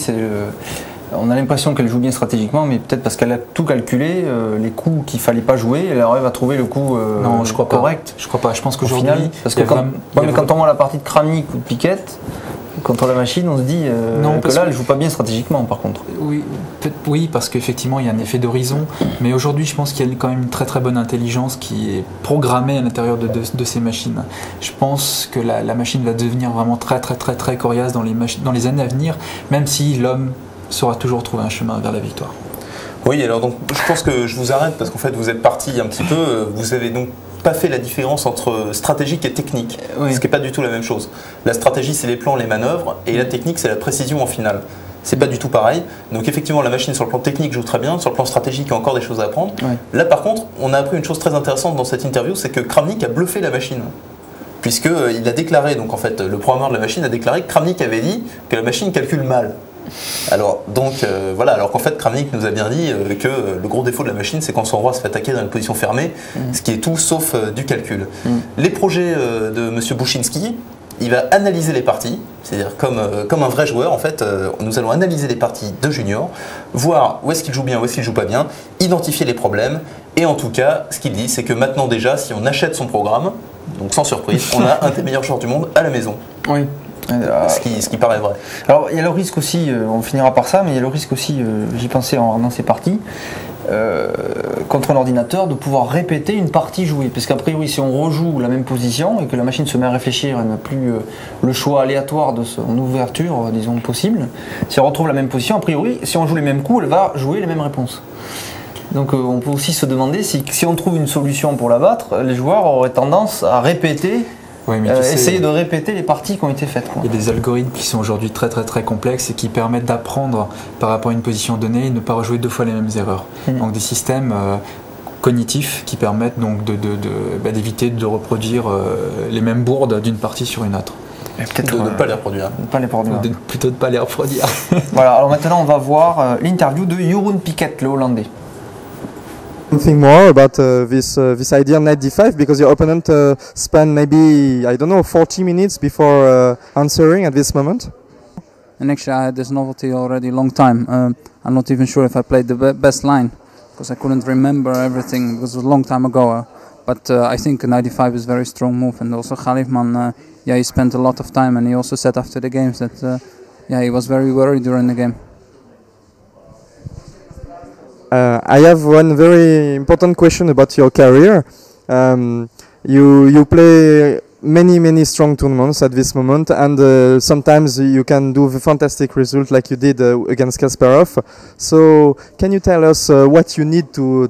on a l'impression qu'elle joue bien stratégiquement, mais peut-être parce qu'elle a tout calculé, les coups qu'il fallait pas jouer, elle arrive à trouver le coup non, je crois correct. Je crois pas. Je pense qu'aujourd'hui, parce que quand on voit la partie de Kramnik ou de Piquet, contre la machine, on se dit que là, elle joue pas bien stratégiquement, par contre. Oui, parce qu'effectivement, il y a un effet d'horizon. Mais aujourd'hui, je pense qu'il y a quand même une très très bonne intelligence qui est programmée à l'intérieur de ces machines. Je pense que la machine va devenir vraiment très très très très coriace dans les années à venir, même si l'homme saura toujours trouver un chemin vers la victoire. Oui, alors donc je pense que je vous arrête parce qu'en fait vous êtes parti un petit peu, vous avez donc pas fait la différence entre stratégique et technique, ce qui n'est pas du tout la même chose. La stratégie c'est les plans, les manœuvres, et la technique c'est la précision en finale. C'est pas du tout pareil. Donc effectivement la machine sur le plan technique joue très bien, sur le plan stratégique il y a encore des choses à apprendre. Là par contre on a appris une chose très intéressante dans cette interview, c'est que Kramnik a bluffé la machine. Puisqu'il a déclaré, donc en fait le programmeur de la machine a déclaré que Kramnik avait dit que la machine calcule mal. Alors qu'en fait Kramnik nous a bien dit que le gros défaut de la machine c'est quand son roi se fait attaquer dans une position fermée, ce qui est tout sauf du calcul. Les projets de M. Bouchinski, il va analyser les parties, c'est-à-dire comme un vrai joueur en fait, nous allons analyser les parties de junior, voir où est-ce qu'il joue bien, où est-ce qu'il joue pas bien, identifier les problèmes, et en tout cas ce qu'il dit c'est que maintenant déjà si on achète son programme, donc sans surprise, on a un des meilleurs joueurs du monde à la maison. Oui. Ce qui paraît vrai. Alors il y a le risque aussi, on finira par ça, mais il y a le risque aussi, j'y pensais en regardant ces parties, contre un ordinateur de pouvoir répéter une partie jouée. Parce qu'a priori si on rejoue la même position et que la machine se met à réfléchir, elle n'a plus le choix aléatoire de son ouverture, disons, possible, si on retrouve la même position, a priori si on joue les mêmes coups, elle va jouer les mêmes réponses. Donc on peut aussi se demander si on trouve une solution pour la battre, les joueurs auraient tendance à répéter. Oui, mais essayer de répéter les parties qui ont été faites. Il y a des algorithmes qui sont aujourd'hui très très très complexes et qui permettent d'apprendre par rapport à une position donnée et ne pas rejouer deux fois les mêmes erreurs. Donc des systèmes cognitifs qui permettent donc d'éviter de reproduire les mêmes bourdes d'une partie sur une autre. Peut-être de ne pas les reproduire. Plutôt de ne pas les reproduire. Voilà, alors maintenant on va voir l'interview de Jeroen Piquet, le Hollandais. Something more about this idea knight d5, because your opponent spent maybe 40 minutes before answering at this moment. And actually I had this novelty already a long time. I'm not even sure if I played the best line because I couldn't remember everything because it was a long time ago. But I think knight d5 is a very strong move, and also Khalifman, he spent a lot of time, and he also said after the games that he was very worried during the game. I have one very important question about your career. You play many strong tournaments at this moment, and sometimes you can do a fantastic result like you did against Kasparov. So can you tell us what you need to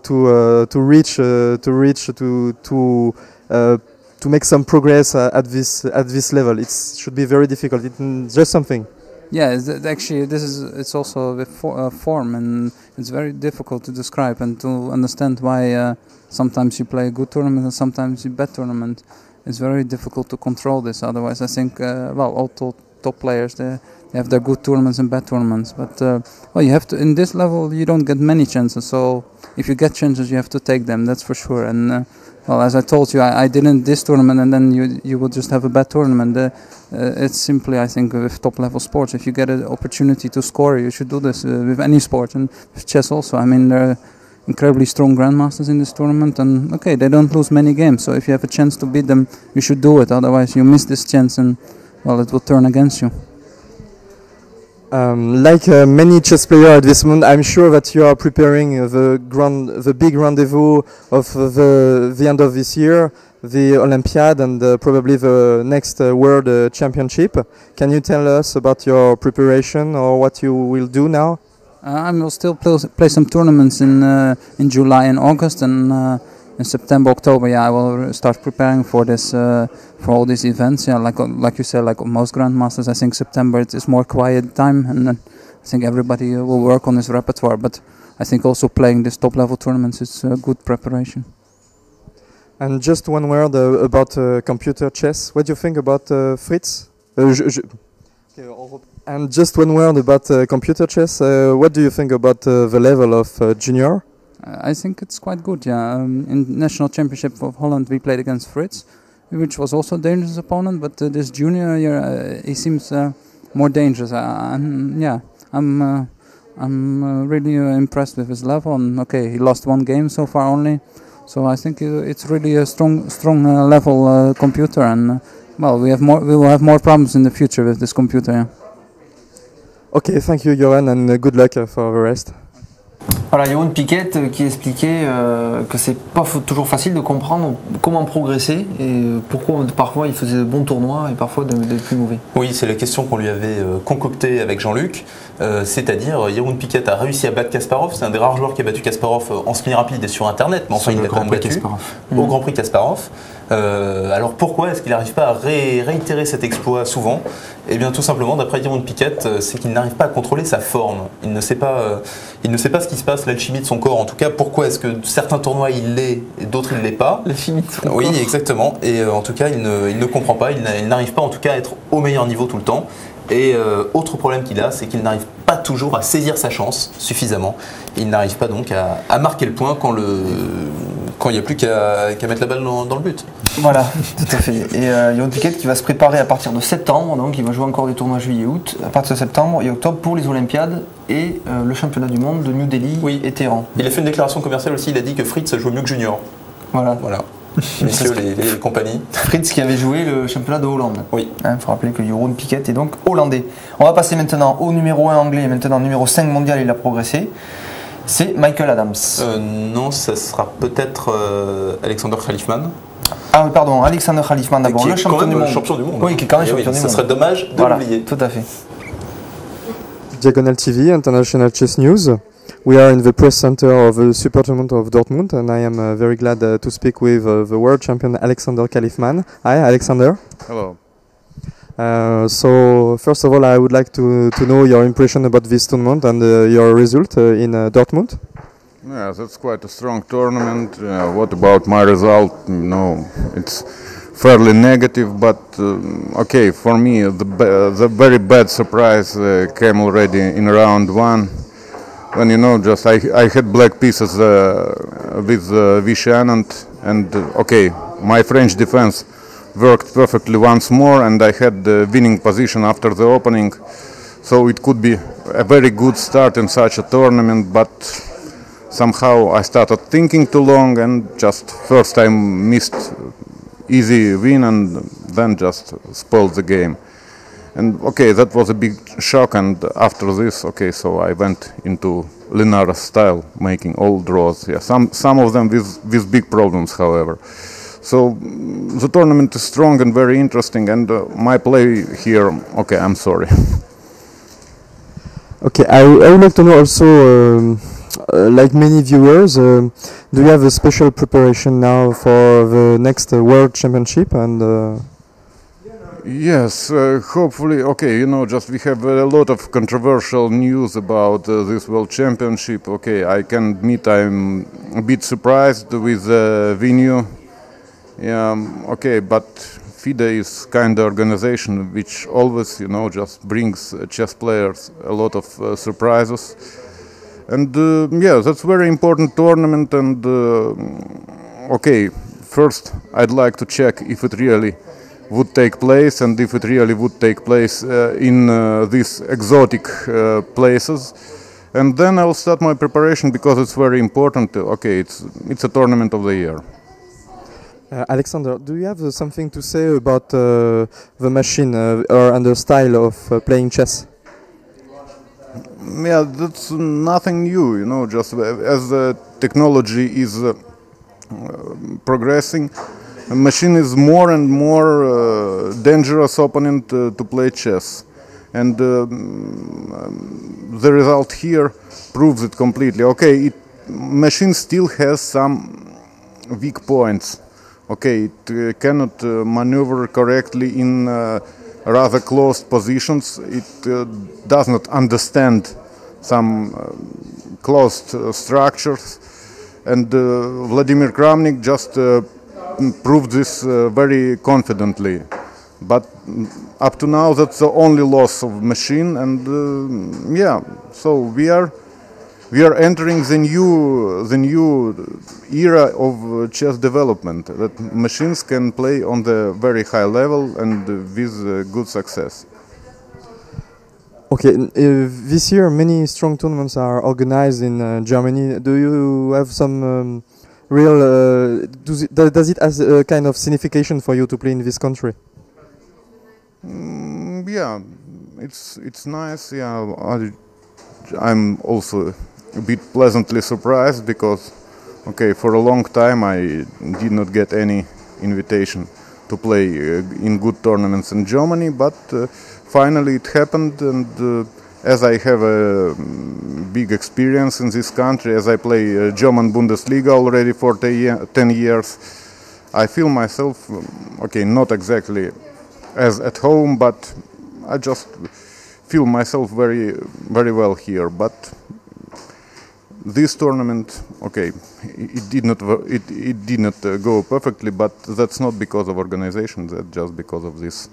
make some progress at this level? It should be very difficult. It's just something. Yeah, actually, it's also a form, and it's very difficult to describe and to understand why sometimes you play a good tournament and sometimes you bad tournament. It's very difficult to control this. Otherwise, I think all top players they have their good tournaments and bad tournaments. But you have to, in this level you don't get many chances. So if you get chances, you have to take them. That's for sure. And as I told you, I didn't this tournament, and then you would just have a bad tournament. It's simply, I think, with top-level sports, if you get an opportunity to score, you should do this with any sport, and with chess also. I mean, there are incredibly strong grandmasters in this tournament, and okay, they don't lose many games, so if you have a chance to beat them, you should do it. Otherwise, you miss this chance, and it will turn against you. Like many chess players at this moment, I'm sure that you are preparing the big rendezvous of the end of this year, the Olympiad, and probably the next World Championship. Can you tell us about your preparation or what you will do now? I will still play some tournaments in July and August, and in September, October. Yeah, I will start preparing for this for all these events. Yeah, like you said, like most grandmasters, I think September is more quiet time, and then I think everybody will work on his repertoire. But I think also playing these top level tournaments is a good preparation. And just one word about computer chess. What do you think about Fritz? And just one word about computer chess. What do you think about the level of junior? I think it's quite good, yeah. In National Championship of Holland we played against Fritz, which was also a dangerous opponent, but this junior year he seems more dangerous. I'm really impressed with his level, and okay, he lost one game so far only, so I think it's really a strong level computer, and well, we will have more problems in the future with this computer, yeah. Okay, thank you Johan, and good luck for the rest. Voilà, Jeroen Piquet qui expliquait que c'est pas toujours facile de comprendre comment progresser et pourquoi parfois il faisait de bons tournois et parfois de plus mauvais. Oui, c'est la question qu'on lui avait concoctée avec Jean-Luc, c'est-à-dire Jeroen Piquet a réussi à battre Kasparov, c'est un des rares joueurs qui a battu Kasparov en semi-rapide et sur internet, mais enfin il l'a quand même battu au Grand Prix Kasparov. Alors pourquoi est-ce qu'il n'arrive pas à réitérer cet exploit souvent? Eh bien tout simplement, d'après Jeroen Piquet, c'est qu'il n'arrive pas à contrôler sa forme. Il ne sait pas ce qui se passe, l'alchimie de son corps. En tout cas, pourquoi est-ce que certains tournois il l'est et d'autres il ne l'est pas? L'alchimie de son corps. Oui, exactement. Et en tout cas, il ne comprend pas, il n'arrive pas en tout cas à être au meilleur niveau tout le temps. Et autre problème qu'il a, c'est qu'il n'arrive pas toujours à saisir sa chance suffisamment. Il n'arrive pas donc à marquer le point quand il n'y a plus qu'à mettre la balle dans le but. Voilà, tout à fait. Et Jeroen Piquet qui va se préparer à partir de septembre, donc il va jouer encore des tournois juillet-août, à partir de septembre et octobre pour les Olympiades et le championnat du monde de New Delhi et Téhéran. Il a fait une déclaration commerciale aussi, il a dit que Fritz joue mieux que Junior. Voilà. Messieurs les compagnies. Fritz qui avait joué le championnat de Hollande. Oui. Il faut rappeler que Jeroen Piquet est donc hollandais. On va passer maintenant au numéro 1 anglais, maintenant numéro 5 mondial, il a progressé. C'est Michael Adams. Non, ça sera peut-être Alexander Khalifman. Ah pardon, Alexander Khalifman d'abord, le champion du monde. Oui, qui est quand même champion du monde. Ça serait dommage de l'oublier. Tout à fait. Diagonal TV, International Chess News. We are in the press center of the Super Tournament of Dortmund, and I am very glad to speak with the world champion Alexander Khalifman. Hi, Alexander. Hello. So, first of all, I would like to know your impression about this tournament and your result in Dortmund. Yeah, that's quite a strong tournament. What about my result? No, it's fairly negative, but okay, for me, the very bad surprise came already in round one. When just I had black pieces with Vichy Anand, and okay, my French defense worked perfectly once more, and I had the winning position after the opening, so it could be a very good start in such a tournament, but somehow I started thinking too long and just first time missed easy win and then just spoiled the game. And okay, that was a big shock, and after this, okay, so I went into Linares style, making all draws. Yeah, some of them with big problems, however. So the tournament is strong and very interesting, and my play here, okay, I'm sorry. Okay, I would like to know also, like many viewers, do you have a special preparation now for the next World Championship? And yes, hopefully, okay, just we have a lot of controversial news about this World Championship. Okay, I can admit I'm a bit surprised with the venue. Yeah, okay, but FIDE is kind of organization which always, just brings chess players a lot of surprises. And yeah, that's a very important tournament, and okay, first I'd like to check if it really would take place, and if it really would take place in these exotic places, and then I'll start my preparation because it's very important. Okay, it's a tournament of the year. Alexander, do you have something to say about the machine or and the style of playing chess? yeah, that's nothing new, you know. Just as the technology is progressing, a machine is more and more dangerous opponent to play chess, and the result here proves it completely. Okay, machine still has some weak points. Okay, it cannot maneuver correctly in rather closed positions. It does not understand some closed structures, and Vladimir Kramnik just proved this very confidently. But up to now, that's the only loss of machine, and yeah, so we are entering the new era of chess development, that machines can play on the very high level and with good success. Okay, this year many strong tournaments are organized in Germany. Do you have some real? Does it has a kind of signification for you to play in this country? Yeah, it's nice. Yeah, I'm also a bit pleasantly surprised because, okay, for a long time I did not get any invitation to play in good tournaments in Germany, but finally it happened, and as I have a big experience in this country, as I play German Bundesliga already for 10 years, I feel myself, okay, not exactly as at home, but I just feel myself very, very well here. But this tournament, okay, it did not go perfectly, but that's not because of organization. That's just because of this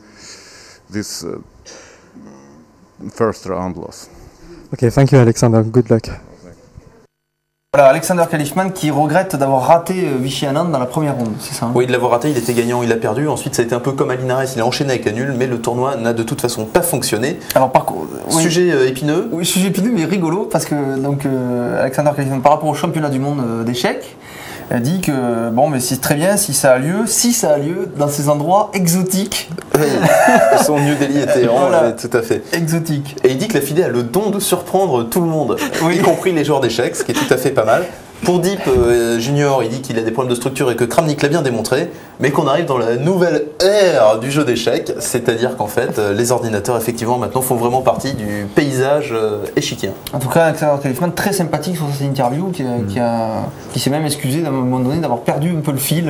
first round loss. Okay, thank you, Alexander. Good luck. Voilà, Alexander Kalishman qui regrette d'avoir raté Vichy Anand dans la première ronde, c'est ça, hein? Oui, de l'avoir raté, il était gagnant, il a perdu. Ensuite, ça a été un peu comme à Linares, il a enchaîné avec un nul, mais le tournoi n'a de toute façon pas fonctionné. Alors, par contre, sujet épineux. Oui, sujet épineux, mais rigolo, parce que donc, Alexander Kalishman, par rapport au championnat du monde d'échecs, dit que bon, mais c'est très bien si ça a lieu dans ces endroits exotiques. Oui, son New Delhi et Téhéran, voilà, tout à fait. Exotique. Et il dit que la FIDE a le don de surprendre tout le monde, oui, y compris les joueurs d'échecs, ce qui est tout à fait pas mal. Pour Deep Junior, il dit qu'il a des problèmes de structure et que Kramnik l'a bien démontré, mais qu'on arrive dans la nouvelle ère du jeu d'échecs, c'est-à-dire qu'en fait, les ordinateurs, effectivement, maintenant font vraiment partie du paysage échiquien. En tout cas, Alexander Kalishman, très sympathique sur cette interview, qui s'est même excusé d'un moment donné d'avoir perdu un peu le fil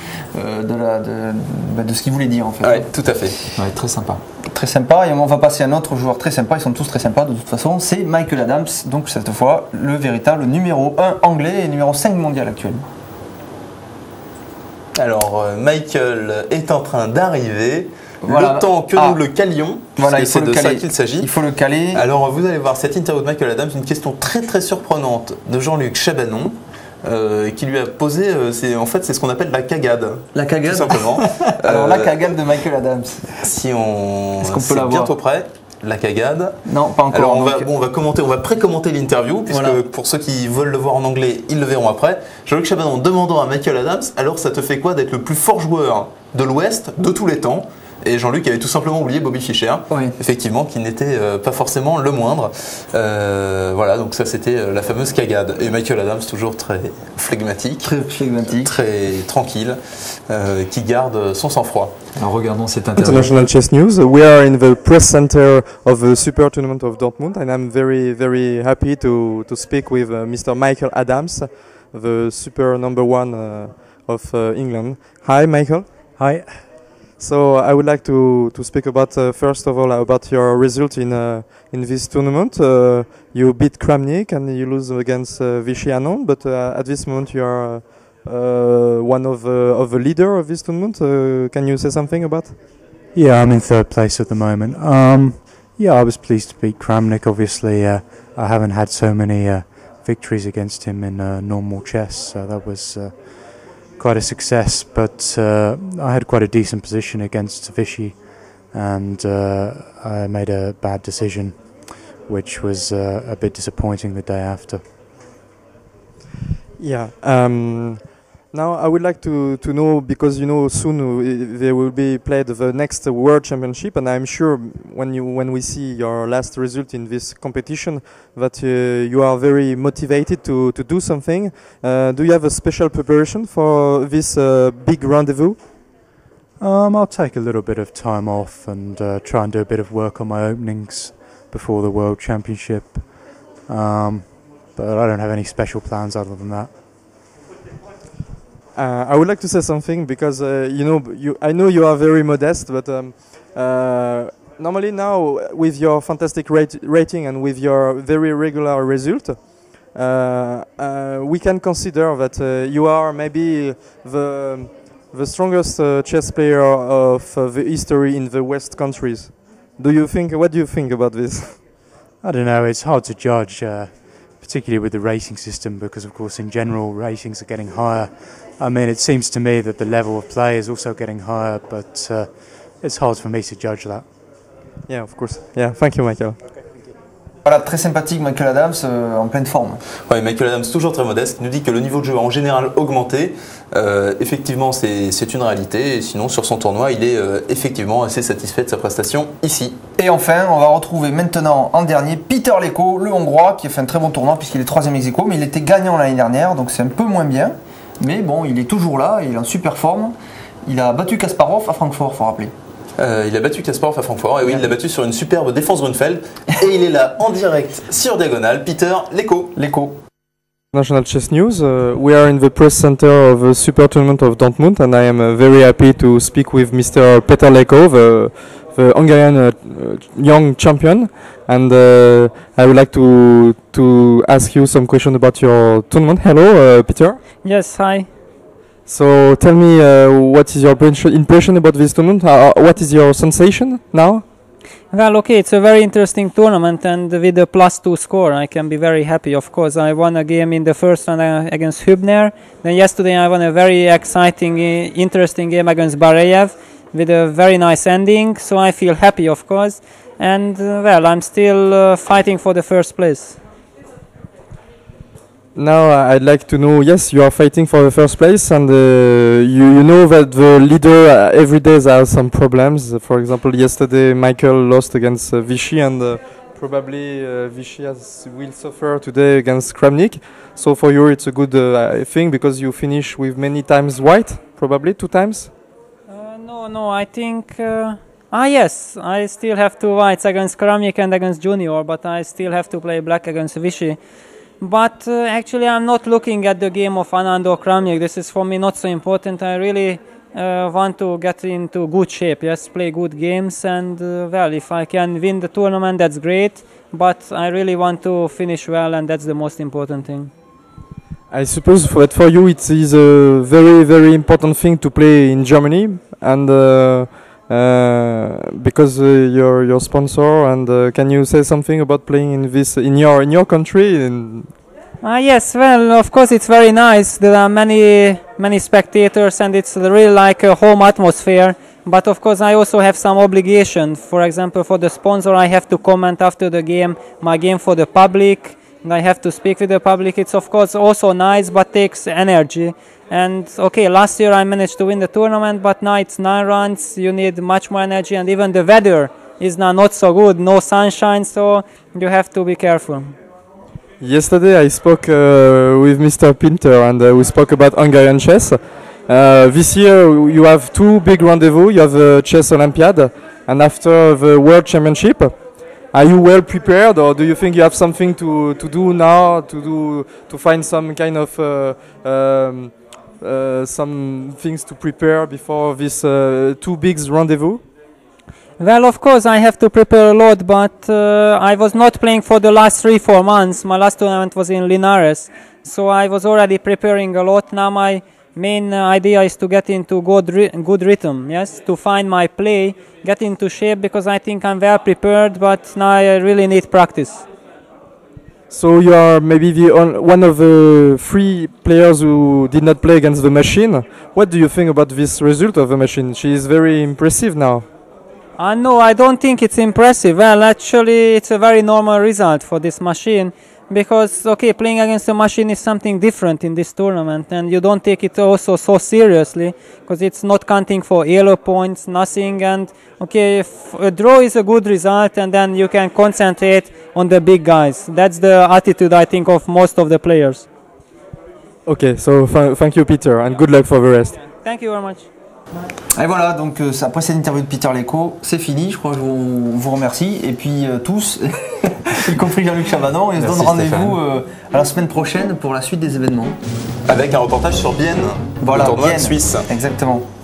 de ce qu'il voulait dire, en fait. Ouais, tout à fait. Ouais, très sympa. Très sympa, et on va passer à un autre joueur très sympa, ils sont tous très sympas de toute façon, c'est Michael Adams, donc cette fois le véritable numéro 1 anglais et numéro 5 mondial actuel. Alors Michael est en train d'arriver, voilà, le temps que nous le calions, voilà, parce que c'est de ça qu'il s'agit. Il faut le caler. Alors vous allez voir cette interview de Michael Adams, une question très très surprenante de Jean-Luc Chabanon. Qui lui a posé, c'est ce qu'on appelle la cagade. La cagade. Tout simplement. Alors la cagade de Michael Adams. Si on, est-ce qu'on peut la voir bientôt prêt. La cagade. Non, pas encore. Alors on va précommenter l'interview, puisque voilà, pour ceux qui veulent le voir en anglais, ils le verront après. Jean-Luc Chabanon demandant à Michael Adams, alors ça te fait quoi d'être le plus fort joueur de l'Ouest de tous les temps? Et Jean-Luc avait tout simplement oublié Bobby Fischer, oui, effectivement, qui n'était pas forcément le moindre. Voilà, donc ça c'était la fameuse cagade. Et Michael Adams, toujours très flegmatique, très tranquille, qui garde son sang-froid. Alors regardons cette interview. International Chess News. We are in the press center of the Super Tournament of Dortmund, and I'm very, very happy to speak with Mr. Michael Adams, the Super #1 of England. Hi, Michael. Hi. So I would like to speak about first of all about your result in this tournament. You beat Kramnik and you lose against Vichy Anand, but at this moment you are one of the leader of this tournament. Can you say something about? Yeah, I'm in third place at the moment. Yeah, I was pleased to beat Kramnik. Obviously, I haven't had so many victories against him in normal chess, so that was quite a success, but I had quite a decent position against Vichy, and I made a bad decision, which was a bit disappointing the day after. Yeah. Now I would like to know, because you know soon there will be played the next World Championship, and I'm sure when we see your last result in this competition that you are very motivated to do something. Do you have a special preparation for this big rendezvous? I'll take a little bit of time off and try and do a bit of work on my openings before the World Championship, but I don't have any special plans other than that. I would like to say something, because I know you are very modest, but normally now with your fantastic rating and with your very regular result, we can consider that you are maybe the strongest chess player of the history in the West countries. What do you think about this? I don't know, it's hard to judge, particularly with the racing system, because of course in general ratings are getting higher. I mean, it seems to me that the level of play is also getting higher, but it's hard for me to judge that. Yeah, of course. Yeah, thank you, Michael. Voilà, très sympathique Michael Adams, en pleine forme. Ouais, Michael Adams, toujours très modeste, nous dit que le niveau de jeu a en général augmenté. Effectivement, c'est une réalité. Et sinon, sur son tournoi, il est effectivement assez satisfait de sa prestation ici. Et enfin, on va retrouver maintenant en dernier Peter Leko, le Hongrois, qui a fait un très bon tournoi puisqu'il est 3e ex-aequo, mais il était gagnant l'année dernière, donc c'est un peu moins bien. Mais bon, il est toujours là, il est en super forme. Il a battu Kasparov à Francfort, il faut rappeler. Il a battu Kasparov à Francfort, et oui, il l'a battu sur une superbe défense Grunfeld. Et il est là en direct sur Diagonale, Peter Leko. National Chess News. We are in the press center of the Super Tournament of Dortmund, and I am very happy to speak with Mr. Peter Leko, the Hungarian young champion. And I would like to ask you some questions about your tournament. Hello, Peter. Yes, hi. So tell me, what is your impression about this tournament? What is your sensation now? Well, okay, it's a very interesting tournament, and with the +2 score, I can be very happy. Of course, I won a game in the first round against Hübner. Then yesterday I won a very exciting, interesting game against Bareyev with a very nice ending. So I feel happy, of course. And well, I'm still fighting for the first place. Now I'd like to know, yes, you are fighting for the first place, and you know that the leader every day has some problems. For example, yesterday Michael lost against Vichy, and probably Vichy will suffer today against Kramnik. So for you it's a good thing, because you finish with many times white, probably 2 times? No, I think... yes, I still have 2 whites against Kramnik and against Junior, but I still have to play black against Vichy. But actually I'm not looking at the game of Anand or Kramnik. This is for me not so important. I really want to get into good shape, yes, play good games, and well, if I can win the tournament, that's great, but I really want to finish well, and that's the most important thing. I suppose that for you it is a very, very important thing to play in Germany, and because you're your sponsor, and can you say something about playing in your country? Yes, well, of course it's very nice. There are many spectators, and it's really like a home atmosphere. But of course I also have some obligation. For example, for the sponsor, I have to comment after the game, my game for the public, and I have to speak with the public. It's of course also nice, but takes energy. And okay, last year I managed to win the tournament, but now it's 9 rounds, you need much more energy, and even the weather is now not so good, no sunshine, so you have to be careful. Yesterday I spoke with Mr. Pinter, and we spoke about Hungarian chess. This year you have 2 big rendezvous. You have the Chess Olympiad, and after the World Championship. Are you well prepared, or do you think you have something to do now, to find some kind of some things to prepare before this 2 big rendezvous? Well, of course I have to prepare a lot, but I was not playing for the last 3-4 months. My last tournament was in Linares, so I was already preparing a lot. Now my main idea is to get into good rhythm, yes, to find my play, get into shape, because I think I'm well prepared, but now I really need practice. So you are maybe one of the 3 players who did not play against the machine. What do you think about this result of the machine? She is very impressive now. No, I don't think it's impressive. Well, actually it's a very normal result for this machine. because okay, playing against a machine is something different in this tournament, and you don't take it also so seriously because it's not counting for yellow points, nothing. And okay, if a draw is a good result, and then you can concentrate on the big guys. That's the attitude I think of most of the players. Okay, so thank you, Peter, and good luck for the rest. Thank you very much. Et voilà, donc après cette interview de Peter Leko, c'est fini, je crois que je vous remercie, et puis tous, y compris Jean-Luc Chabanon, et on se donne rendez-vous à la semaine prochaine pour la suite des événements. Avec un reportage sur Bienne, voilà, le tournoi Bienne, suisse. Exactement.